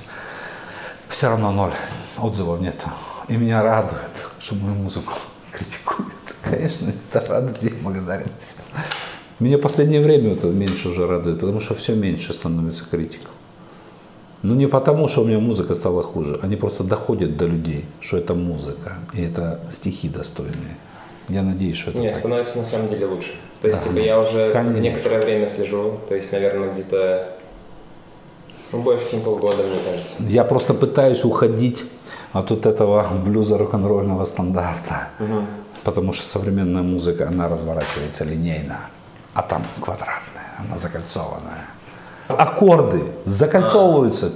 Все равно 0, отзывов нет. И меня радует, что мою музыку критикуют. Конечно, это радует, я благодарен всем. Меня в последнее время это меньше уже радует, потому что все меньше становится критиков. Ну не потому, что у меня музыка стала хуже, они просто доходят до людей, что это музыка, и это стихи достойные. Я надеюсь, что это Нет, так. Становится на самом деле лучше. То есть, типа, я уже некоторое время слежу, то есть, наверное, где-то больше, чем полгода, мне кажется. Я просто пытаюсь уходить от вот этого блюза рок-н-ролльного стандарта, потому что современная музыка, она разворачивается линейно, а там квадратная, она закольцованная. Аккорды закольцовываются.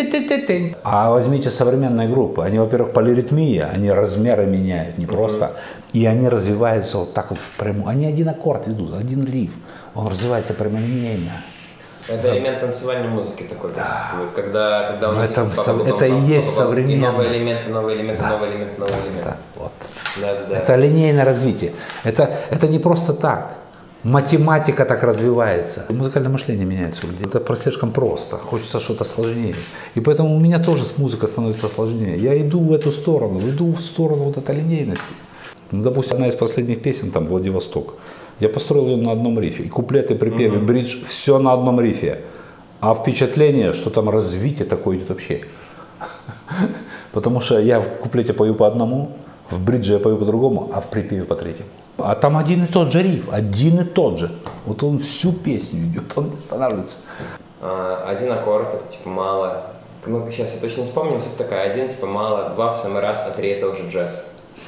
А возьмите современные группы. Они, во-первых, полиритмия, они размеры меняют, не просто. И они развиваются вот так вот впрямую. Они один аккорд ведут, один риф. Он развивается прямолинейно. Это элемент танцевальной музыки такой присутствует. Когда у нас это и есть современное. Новые элементы, новые элементы, новые элементы, новые элементы. Да, вот. Да. Это линейное развитие. Это не просто так. Математика так развивается. Музыкальное мышление меняется у людей. Это слишком просто. Хочется что-то сложнее. И поэтому у меня тоже с музыкой становится сложнее. Я иду в эту сторону, иду в сторону вот этой линейности. Ну, допустим, одна из последних песен, там, «Владивосток». Я построил ее на одном рифе. И куплеты, припевы, бридж, все на одном рифе. А впечатление, что там развитие такое идет вообще. Потому что я в куплете пою по одному, В бридже я пою по-другому, а в припеве по-третьему. А там один и тот же риф, один и тот же. Вот он всю песню идет, он не останавливается. Один аккорд, это типа мало. Ну, сейчас я точно не вспомню, но суть такая. один типа мало, два в самый раз, а три это уже джаз.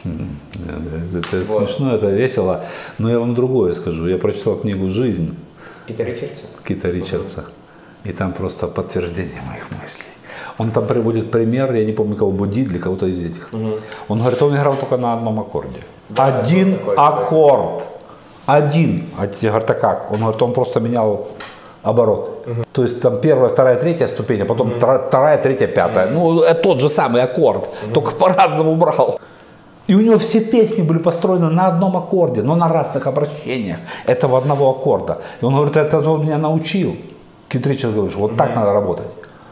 Это вот. Смешно, это весело. Но я вам другое скажу. Я прочитал книгу «Жизнь» Кита Ричардса. Кита Ричардса. И там просто подтверждение моих мыслей. Он там приводит пример, я не помню кого, Будди, для кого-то из этих. Он говорит, он играл только на одном аккорде. Да, один аккорд. Один. А я говорю, так как? Он говорит, он просто менял оборот. То есть там первая, вторая, третья ступень, а потом вторая, третья, пятая. Ну, это тот же самый аккорд, только по-разному брал. И у него все песни были построены на одном аккорде, но на разных обращениях этого одного аккорда. И он говорит, это он меня научил. Кит Ричардс говорит, вот так надо работать.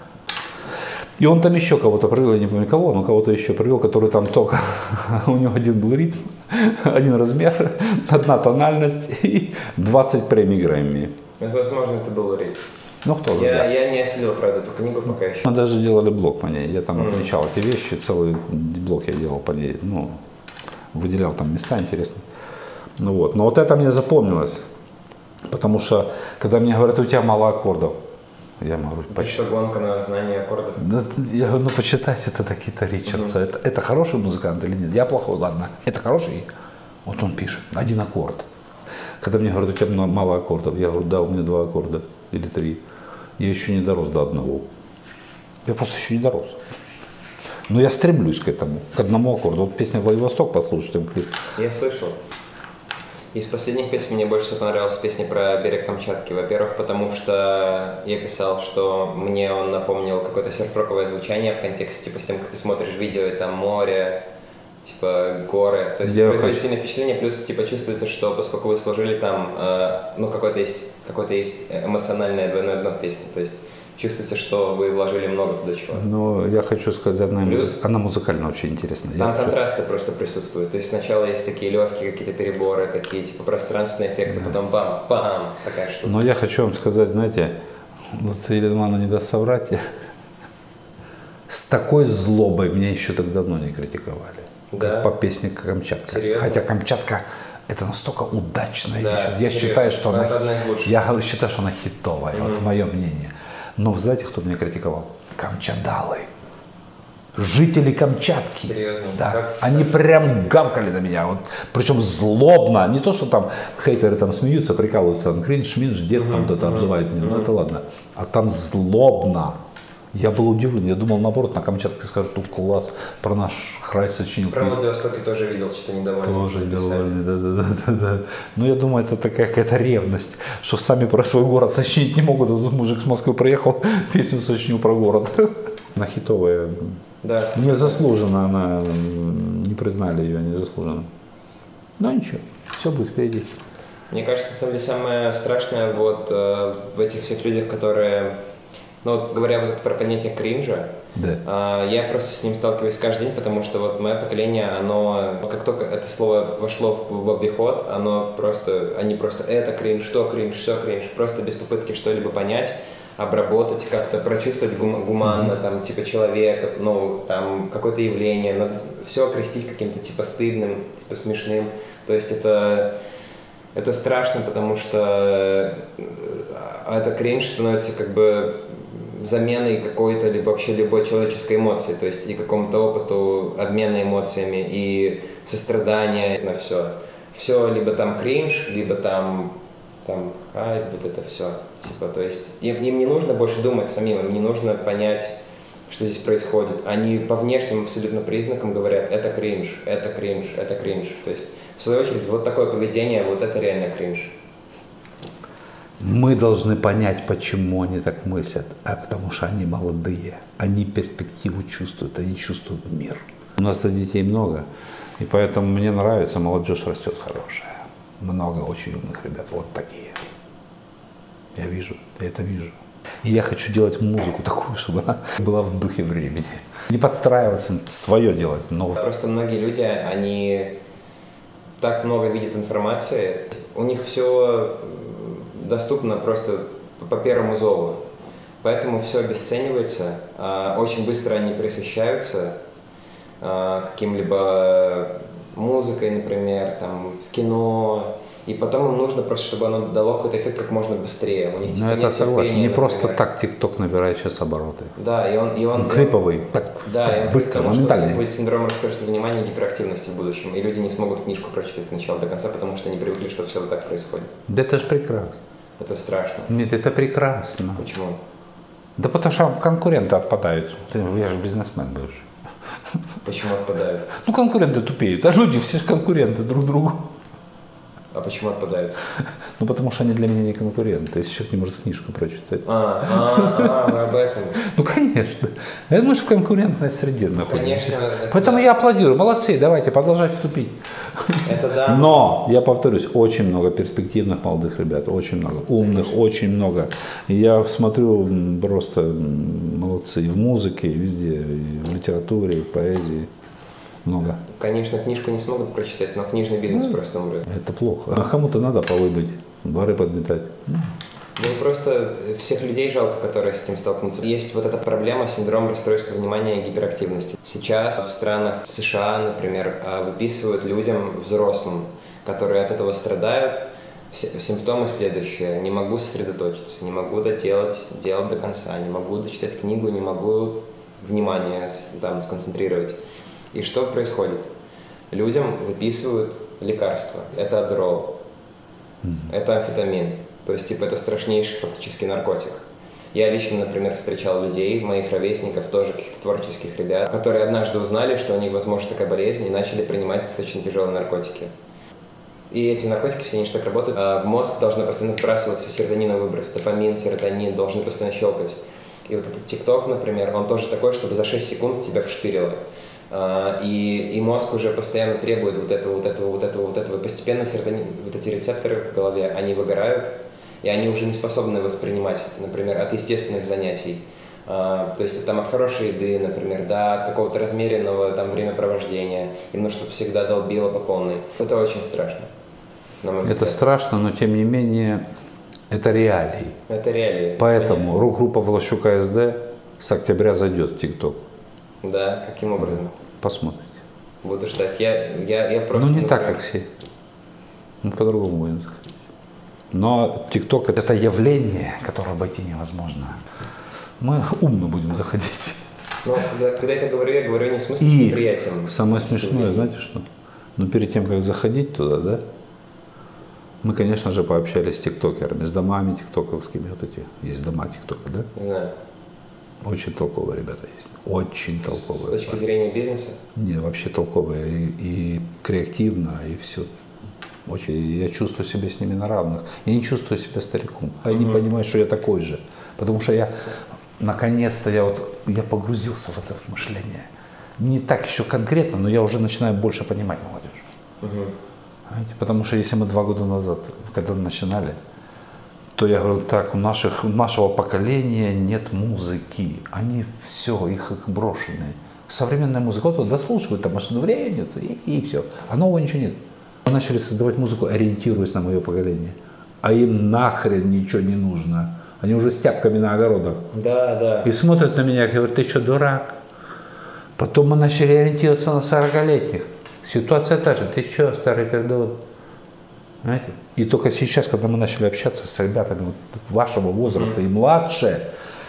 И он там еще кого-то привел, я не помню кого, но кого-то еще привел, который там только, у него один был ритм, один размер, одна тональность и 20 премий Грэмми. Возможно, это был ритм. Ну, кто знает. Я не осилил, правда, эту книгу пока еще. Мы даже делали блог по ней, я там отмечал эти вещи, целый блог я делал по ней, ну, выделял там места интересные. Ну вот, но вот это мне запомнилось, потому что, когда мне говорят, у тебя мало аккордов, я говорю, почитай. Что гонка на знание аккордов? Я говорю, ну почитайте это Кита Ричардса, это хороший музыкант или нет? Я плохой, ладно, это хороший? Вот он пишет, один аккорд. Когда мне говорят, у тебя мало аккордов, я говорю, да, у меня 2 аккорда или 3. Я еще не дорос до одного. Я просто еще не дорос. Но я стремлюсь к этому, к одному аккорду. Вот песня «Владивосток», послушайте там клип. Я слышал. Из последних песен мне больше всего понравилась песня про берег Камчатки. Во-первых, потому что я писал, что мне он напомнил какое-то серф-роковое звучание в контексте, типа, с тем, как ты смотришь видео, и там море, типа, горы. То есть производит сильное впечатление, плюс, типа, чувствуется, что поскольку вы сложили там, ну, какое-то есть эмоциональное двойное дно в песне. То есть чувствуется, что вы вложили много туда чего. Но я хочу сказать, она музыкально очень интересная. Там контрасты просто присутствуют. То есть сначала есть такие легкие какие-то переборы, такие типа пространственные эффекты, потом бам-бам, такая штука. Но я хочу вам сказать, знаете, вот Елена не даст соврать, с такой злобой меня еще так давно не критиковали. Да? По песне «Камчатка». Серьезно? Хотя «Камчатка» это настолько удачная да, вещь. Я считаю, что она она хитовая, вот мое мнение. Но знаете, кто меня критиковал? Камчадалы. Жители Камчатки. Серьезно? Да. Они прям гавкали на меня. Вот, причем злобно. Не то, что там хейтеры там смеются, прикалываются. Там кринж, минж, дед там кто-то обзывает меня. Ну это ладно. А там злобно. Я был удивлен. Я думал, наоборот, на Камчатке скажут, тут класс, про наш край сочинил. Про Владивостоке тоже видел, что недовольны. Тоже недовольны, да. Но я думаю, это такая какая-то ревность, что сами про свой город сочинить не могут. Тут мужик с Москвы приехал, песню сочинил про город. Она хитовая. Да, незаслуженно она, не признали ее незаслуженно. Но ничего, все будет впереди. Мне кажется, на самом деле, самое страшное вот в этих всех людях, которые... Ну, вот, говоря вот про понятие кринжа, да. Я просто с ним сталкиваюсь каждый день, потому что вот мое поколение, оно, как только это слово вошло в обиход, они просто это кринж, что кринж, все кринж, просто без попытки что-либо понять, обработать, как-то прочувствовать гуманно, там, типа человека, ну, там, какое-то явление, надо все окрестить каким-то, типа, стыдным, типа, смешным, то есть это страшно, потому что это кринж становится как бы заменой какой-то, либо вообще любой человеческой эмоции, то есть и какому-то опыту обмена эмоциями, и сострадания на все. Все либо там кринж, либо там хайп, вот это все. Типа, то есть им не нужно больше думать самим, им не нужно понять, что здесь происходит. Они по внешним абсолютно признакам говорят, это кринж, это кринж, это кринж. То есть, в свою очередь, вот такое поведение, вот это реально кринж. Мы должны понять, почему они так мыслят, потому что они молодые, они перспективу чувствуют, они чувствуют мир. У нас-то детей много, и поэтому мне нравится, молодежь растет хорошая. Много очень умных ребят, вот такие. Я это вижу. И я хочу делать музыку такую, чтобы она была в духе времени. Не подстраиваться, свое делать. Но... Просто многие люди, они так много видят информации, у них все доступно просто по первому зову. Поэтому все обесценивается, очень быстро они пресыщаются, каким-либо музыкой, например, там, в кино. И потом им нужно просто, чтобы оно дало какой-то эффект как можно быстрее. У них Ну, это согласен. Не просто так ТикТок набирает сейчас обороты. Да, и он клиповый. Так быстро, моментально. Будет синдром расстройства внимания и гиперактивности в будущем. И люди не смогут книжку прочитать от начала до конца, потому что они привыкли, что все вот так происходит. Да это же прекрасно. Это страшно. Нет, это прекрасно. Почему? Да потому что конкуренты отпадают. Я же бизнесмен бывший. Почему отпадают? Ну, конкуренты тупеют. А люди все же конкуренты друг другу. А почему отпадают? Ну, потому что они для меня не конкуренты. Если человек не может книжку прочитать. Вы об этом. Ну, конечно. Мы же в конкурентной среде находимся. Конечно. Поэтому я аплодирую. Молодцы, давайте, продолжайте тупить. Это да. Но, я повторюсь, очень много перспективных молодых ребят. Очень много. Умных, очень много. И я смотрю, просто молодцы. И в музыке, и везде. И в литературе, и в поэзии. Много. Конечно, книжку не смогут прочитать, но книжный бизнес просто умрет. Это плохо. А кому-то надо полы быть, дворы подметать. Ну просто всех людей жалко, которые с этим столкнутся. Есть вот эта проблема, синдром расстройства внимания и гиперактивности. Сейчас в странах США, например, выписывают людям, взрослым, которые от этого страдают, симптомы следующие. Не могу сосредоточиться, не могу доделать дело до конца, не могу дочитать книгу, не могу внимание там сконцентрировать. И что происходит? Людям выписывают лекарства. Это адderall, это амфетамин. То есть, типа, это страшнейший фактически наркотик. Я лично, например, встречал людей, моих ровесников, тоже каких-то творческих ребят, которые однажды узнали, что у них возможна такая болезнь, и начали принимать достаточно тяжелые наркотики. И эти наркотики все не так работают. В мозг должны постоянно вбрасываться серотониновый выброс. Дофамин, серотонин должны постоянно щелкать. И вот этот ТикТок, например, он тоже такой, чтобы за 6 секунд тебя вштырило. И мозг уже постоянно требует вот этого. И постепенно серотонин, вот эти рецепторы в голове, они выгорают, и они уже не способны воспринимать, например, от естественных занятий. То есть там от хорошей еды, например, до какого-то размеренного там времяпровождения. Им нужно, чтобы всегда долбило по полной. Это очень страшно. Это страшно, но тем не менее это реалии. Это реалии. Поэтому рок-группа Влащука СД с октября зайдет в ТикТок. Да, каким образом? Посмотрите. Буду ждать. Я просто... Ну, не так, как все. Мы по-другому будем сказать. Но ТикТок – это явление, которое обойти невозможно. Мы умно будем заходить. Но когда я говорю не в смысле с неприятием. Самое смешное, знаете что? Но перед тем, как заходить туда, да, мы, конечно же, пообщались с тиктокерами, с домами тиктоковскими. Вот эти есть дома тиктока, да? Да. Очень толковые ребята есть. Очень толковые. С точки зрения бизнеса? Не, вообще толковые. И креативно, и все. Очень. Я чувствую себя с ними на равных. Я не чувствую себя стариком. Они понимают, что я такой же. Потому что я, наконец-то, я погрузился в это мышление. Не так еще конкретно, но я уже начинаю больше понимать молодежь. Знаете? Потому что если мы 2 года назад, когда начинали, то я говорил, так, у нашего поколения нет музыки. Они все, их брошенные. Современная музыка, вот дослушивают там машину времени, и все. А нового ничего нет. Мы начали создавать музыку, ориентируясь на мое поколение. А им нахрен ничего не нужно. Они уже с тяпками на огородах. Да, да. И смотрят на меня и говорят, ты что, дурак? Потом мы начали ориентироваться на 40-летних. Ситуация та же. Ты что, старый пердун? Знаете? И только сейчас, когда мы начали общаться с ребятами вашего возраста и младше,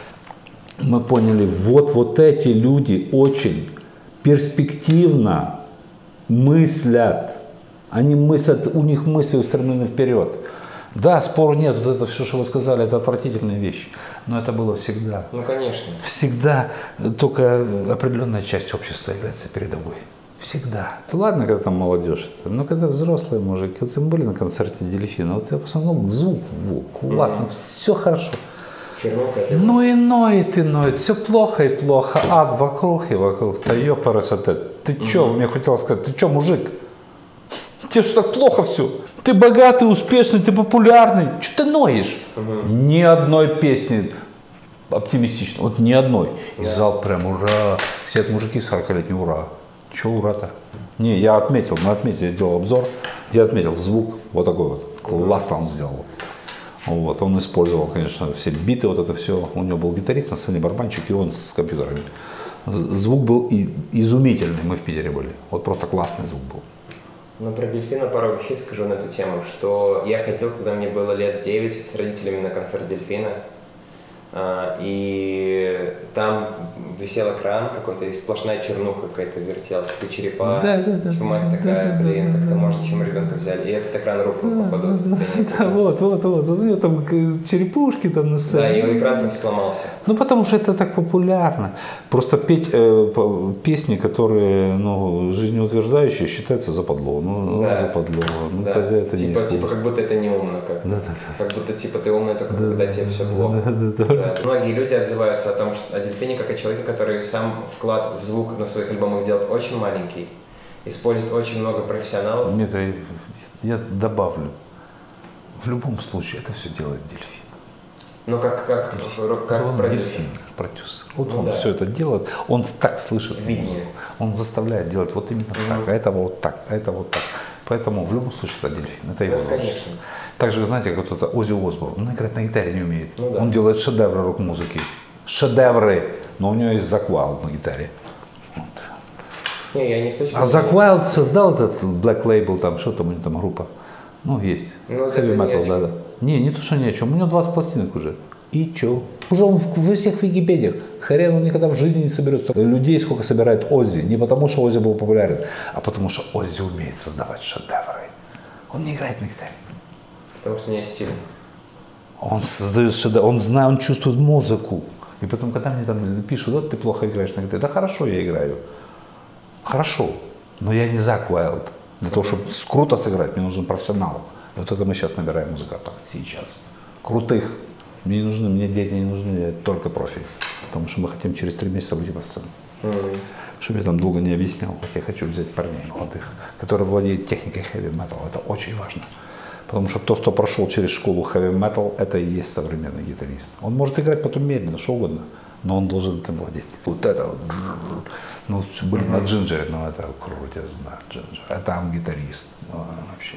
мы поняли, вот эти люди очень перспективно мыслят. Они мыслят, у них мысли устремлены вперед. Да, спору нет, вот это все, что вы сказали, это отвратительные вещи. Но это было всегда. Ну, конечно. Всегда только определенная часть общества является передовой. Всегда. Да ладно, когда там молодежь, но когда взрослые мужики, вот мы были на концерте Дельфина, вот я посмотрел, звук, классно, все хорошо. Чернуха. Ну и ноет, все плохо и плохо, ад вокруг и вокруг. Да ёпарасоте, ты чё, мне хотелось сказать, ты чё, мужик? Тебе что так плохо все? Ты богатый, успешный, ты популярный, что ты ноешь? Ни одной песни оптимистичной, вот ни одной. И зал прям ура, все мужики 40-летние ура. Чего ура-то? Не, я отметил, я делал обзор, я отметил звук вот такой вот, классно он сделал. Вот, он использовал, конечно, все биты, вот это все. У него был гитарист на сцене, барабанщик, и он с компьютерами. Звук был изумительный, мы в Питере были. Вот просто классный звук был. Ну, про дельфина пару вещей скажу на эту тему, что я ходил, когда мне было лет 9, с родителями на концерт дельфина. И там висел экран какой-то, и сплошная чернуха какая-то вертелась, какие черепа. Типа мать такая, блин, как-то может, зачем ребенка взяли. И этот экран рухнул, походу. Да, вот. У нее там черепушки там на сцене. Да, и экран там сломался. Ну, потому что это так популярно. Просто петь песни, которые, ну, жизнеутверждающие, считаются западло. Ну, да. Западло. Ну, да. это не искусство. Типа, как будто это не умно как-то. Да. Как будто, типа, ты умный только когда тебе все плохо. Да. Многие люди отзываются о том, что о дельфине как о человеке, который сам вклад в звук на своих альбомах делает очень маленький, использует очень много профессионалов. Нет, я добавлю. В любом случае это все делает дельфин. Ну, как он продюсер. Дельфин, как продюсер. Вот ну, он да. все это делает, он так слышит видение. Он заставляет делать вот именно так, а это вот так, а это вот так. Поэтому в любом случае это дельфин, это его конечно. Так же, знаете, как кто-то Оззи Осборн, он играть на гитаре не умеет. Ну, да. Он делает шедевры рок-музыки. Шедевры, но у него есть Зак Уайлд на гитаре. Вот. Не, я не слышал. А Зак Уайлд создал этот Black Label, там, что там у него там группа? Ну, есть. Ну, Heavy Metal, да. Не то, что ни о чем. У него 20 пластинок уже. И чё? Уже он во всех википедиях. Хрен он никогда в жизни не соберет столько людей, сколько собирает Оззи. Не потому, что Оззи был популярен, а потому, что Оззи умеет создавать шедевры. Он не играет на гитаре. Потому что не есть стиль. Он создает шедевры, он знает, он чувствует музыку. И потом, когда мне там пишут, да, ты плохо играешь на гитаре. Да хорошо, я играю. Хорошо. Но я не Зак Уайлд. Для того, чтобы круто сыграть, мне нужен профессионал. И вот это мы сейчас набираем музыкантов. Сейчас. Крутых. Мне дети не нужны, только профи. Потому что мы хотим через 3 месяца выйти на сцену. Чтобы я там долго не объяснял, как я хочу взять парней молодых, которые владеют техникой heavy metal. Это очень важно. Потому что тот, кто прошел через школу heavy metal, это и есть современный гитарист. Он может играть потом медленно, что угодно, но он должен этим владеть. Вот это вот. Ну, были на Джинджере, но это крутизна, Джинджер. А там гитарист. Ну, вообще.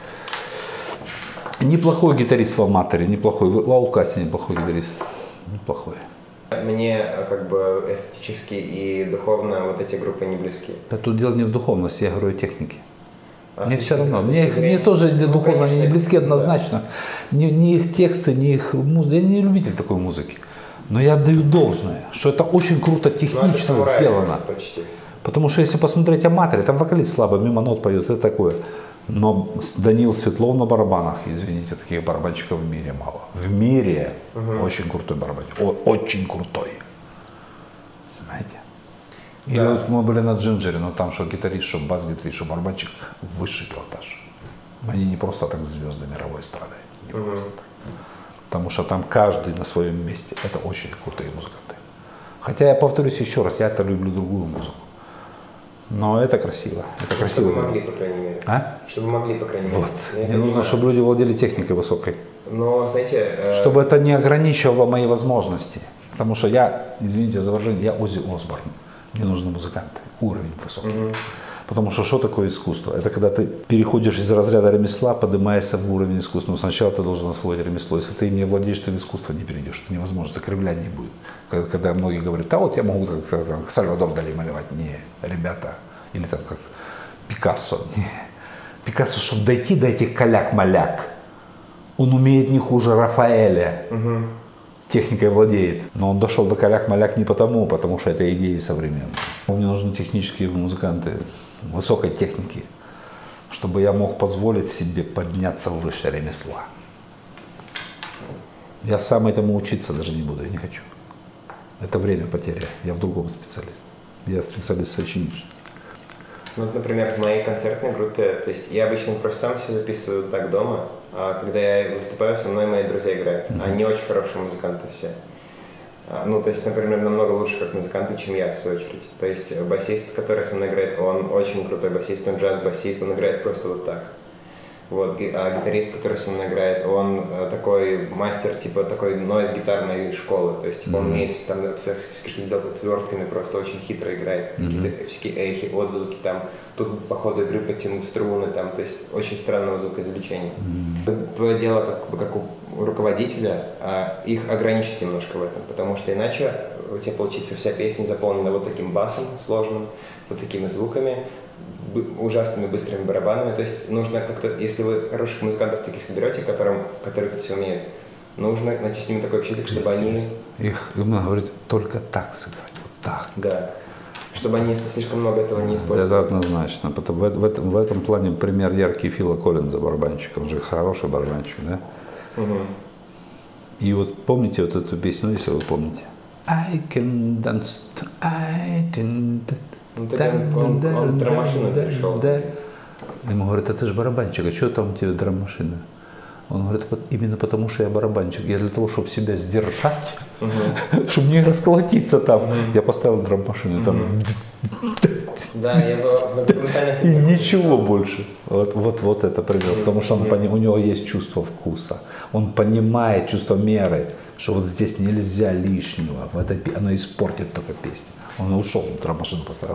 Неплохой гитарист в Аматоре, неплохой. В Ауткасте неплохой гитарист. Неплохой. Мне как бы эстетически и духовно вот эти группы не близки. Да тут дело не в духовности, я говорю о технике. Мне все равно. Мне тоже духовно конечно, они не близки однозначно. Да. Ни их тексты, ни их музыка. Я не любитель такой музыки. Но я отдаю должное, что это очень круто технично сделано. Потому что если посмотреть Аматоре, там вокалист слабо, мимо нот поет, это такое. Но Даниил Светлов на барабанах, извините, таких барабанщиков в мире мало. В мире очень крутой барабанщик, очень крутой. Знаете? Или да. вот мы были на Джинджере, но там что гитарист, что бас-гитарист, что барабанщик, высший пилотаж. Они не просто так звезды мировой эстрады. Не просто так. Потому что там каждый на своем месте. Это очень крутые музыканты. Хотя я повторюсь еще раз, я-то люблю другую музыку. Но это красиво. Это красиво. Чтобы могли, по крайней мере. А? Чтобы могли, по крайней мере. Вот. Мне нужно, чтобы люди владели техникой высокой. Но, знаете... Чтобы это не ограничивало мои возможности. Потому что я, извините за выражение, я Оззи Осборн. Мне нужны музыканты. Уровень высокий. Потому что такое искусство? Это когда ты переходишь из разряда ремесла, поднимаешься в уровень искусства. Но сначала ты должен освоить ремесло. Если ты не владеешь, ты в искусство не перейдешь. Это невозможно, это кривляния будет. Когда многие говорят, да вот я могу как Сальвадор Дали малевать. Не, ребята. Или там как Пикассо. Не. Пикассо, чтобы дойти до этих каляк-маляк, он умеет не хуже Рафаэля. Техникой владеет. Но он дошел до каляк-маляк не потому что это идеи современные. Мне нужны технические музыканты высокой техники, чтобы я мог позволить себе подняться выше ремесла. Я сам этому учиться даже не буду, я не хочу. Это время потеря. Я в другом специалист. Я специалист сочинитель. Ну, например, в моей концертной группе, то есть я обычно просто сам все записываю так дома, а когда я выступаю, со мной мои друзья играют. Они очень хорошие музыканты все. Ну, то есть, например, намного лучше как музыканты, чем я, в свою очередь. То есть басист, который со мной играет, он очень крутой басист, он джаз-басист, он играет просто вот так. Вот, а гитарист, который со мной играет, он такой мастер, типа такой нойз-гитарной школы. То есть типа, он умеет там что-то делать отвертками, просто очень хитро играет. Какие-то всякие эхи, отзвуки там. Тут по ходу игры потянуть струны, там, то есть очень странного звукоизвлечения. Твое дело как у руководителя их ограничить немножко в этом, потому что иначе у тебя получится вся песня заполнена вот таким басом сложным, вот такими звуками, ужасными быстрыми барабанами. То есть нужно как-то, если вы хороших музыкантов таких соберете, которые это все умеют, нужно найти с ними такой общий язык, чтобы они... Их именно говорит только так сыграть, вот так. Да. Чтобы они слишком много этого не использовали. Это однозначно. В этом плане пример яркий Фила Коллинза, барабанщик. Он же хороший барабанщик, да? Угу. И вот помните вот эту песню, если вы помните? I can dance, I can... Ну, так он драм-машину пришел. Да. Ему говорят, а ты же барабанщик, а что там у тебя драм-машина? Он говорит, именно потому что я барабанщик. Я для того, чтобы себя сдержать, чтобы не расколотиться там, я поставил драм-машину. Там... Да, я в документальных... И ничего больше. Вот это пример. Потому что у него есть чувство вкуса. Он понимает чувство меры, что вот здесь нельзя лишнего. Оно испортит только песню. Он ушел, драм-машину поставил.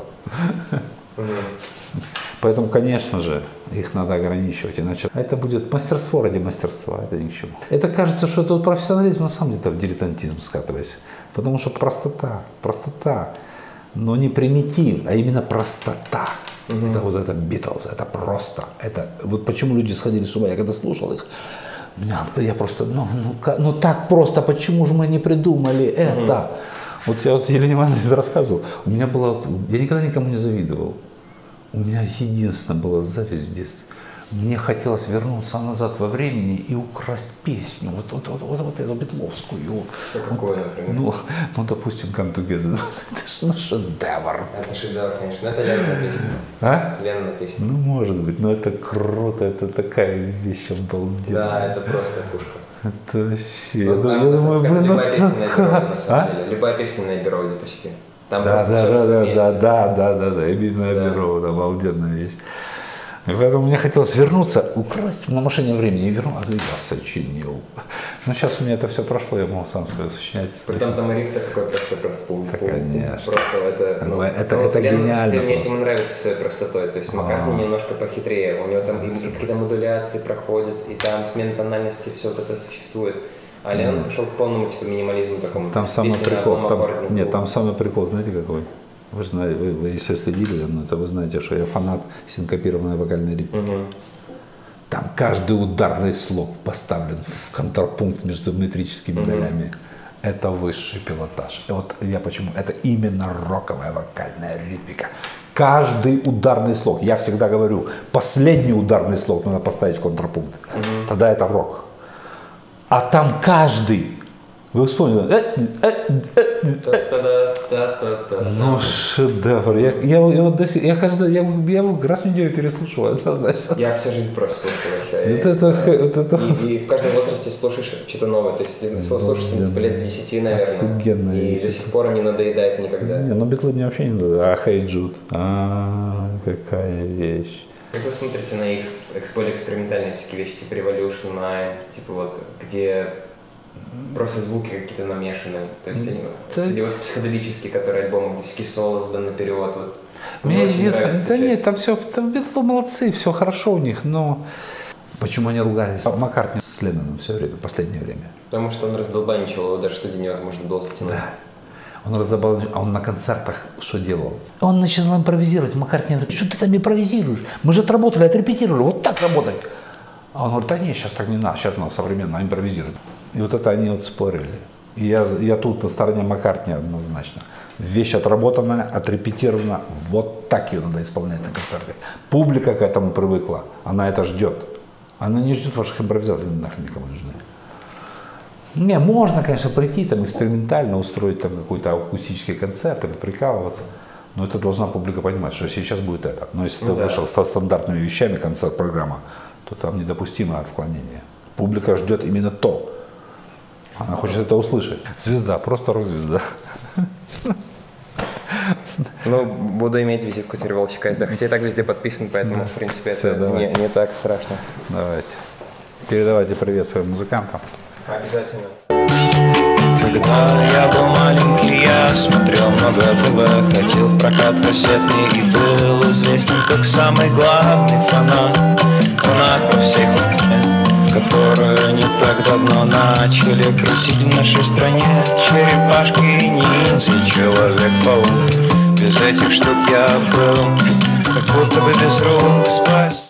Поэтому, конечно же, их надо ограничивать, иначе это будет мастерство ради мастерства, это ни к чему. Это кажется, что это профессионализм, на самом деле, в дилетантизм скатывается. Потому что простота, но не примитив, а именно простота. Это вот это Битлз, это просто. Это, вот почему люди сходили с ума, я когда слушал их, я просто, ну так просто, почему же мы не придумали это? Вот я Елене Ивановне рассказывал, у меня было, я никогда никому не завидовал. У меня единственная была зависть в детстве. Мне хотелось вернуться назад во времени и украсть песню, вот эту битловскую. Какую, например? Ну, допустим, Come Together. Это же шедевр. Это шедевр, конечно. Это Ленина песня. А? Ленина песня. Ну, может быть, но это круто, это такая вещь обалденная. Да, это просто пушка. Это вообще, я думаю, блин, любая песня на Эбби на самом деле. Любая песня на Эбби Роуде почти. Там да, именно Эбби Роуд, обалденная вещь. И поэтому мне хотелось вернуться, украсть на машине времени и вернуться. Я сочинил. Но сейчас у меня это все прошло, я мог сам свое сочинять. Притом там риф такой просто пум. Конечно. Просто это гениально. Мне этим нравится своей простотой. То есть Маккартни немножко похитрее. У него там какие-то модуляции проходят, и там смена тональности, все вот это существует. А Леннон пошел к полному типа минимализму такому. Там самый прикол. Там самый прикол, знаете какой? Вы знаете, вы если следили за мной, то вы знаете, что я фанат синкопированной вокальной ритмики. Там каждый ударный слог поставлен в контрапункт между метрическими долями. Это высший пилотаж. И вот я почему? Это именно роковая вокальная ритмика. Каждый ударный слог. Я всегда говорю, последний ударный слог надо поставить в контрапункт. Тогда это рок. А там каждый. Вы вспомнили? Ну, шедевр. Я раз в неделю переслушиваю, однозначно. Я всю жизнь просто слушаю. И в каждом возрасте слушаешь что-то новое. То есть слушаешь типа лет с 10, наверное. Офигенная вещь. И до сих пор не надоедает никогда. Не, ну Битлы мне вообще не надоедают. А Hey Jude. Какая вещь. Как вы смотрите на их более экспериментальные всякие вещи, типа Revolution 9, типа вот, где просто звуки какие-то намешаны, то есть или вот психоделические, которые альбомы, где всякие соло сданы наперед, вот. Мне нет, там все, там Битлы молодцы, все хорошо у них, но почему они ругались? Маккартни с Ленноном все время, последнее время. Потому что он раздолбанничал, его даже в студии невозможно было затянуть. Да. Он раздолбаничал, а он на концертах что делал? Он начинал импровизировать, Маккартни говорит, что ты там импровизируешь? Мы же отработали, отрепетировали, вот так работать. А он говорит, да нет, сейчас так не надо, сейчас надо современно импровизировать. И вот это они вот спорили. И я тут на стороне Маккартни однозначно. Вещь отработанная, отрепетирована, вот так ее надо исполнять на концерте. Публика к этому привыкла, она это ждет. Она не ждет ваших импровизаций, нахрен никому не нужны. Не, можно, конечно, прийти там экспериментально устроить там какой-то акустический концерт и поприкалываться. Но это должна публика понимать, что сейчас будет это. Но если ты вышел со стандартными вещами, концерт-программа, то там недопустимое отклонение. Публика ждет именно то. Она хочет это услышать. Звезда, просто рок-звезда. Ну, буду иметь визитку теперь Волчья КСД. Хотя я так везде подписан, поэтому, в принципе, Всё, это не так страшно. Давайте. Передавайте привет своим музыкантам. Обязательно. Когда я был маленький, я смотрел много ТВ, ходил в прокат кассетный и был известен как самый главный фанат по всей хуйне, которую не так давно начали крутить в нашей стране. Черепашки, ниндзя, Человек-паук. Без этих штук я был как будто бы без рук. Спасибо.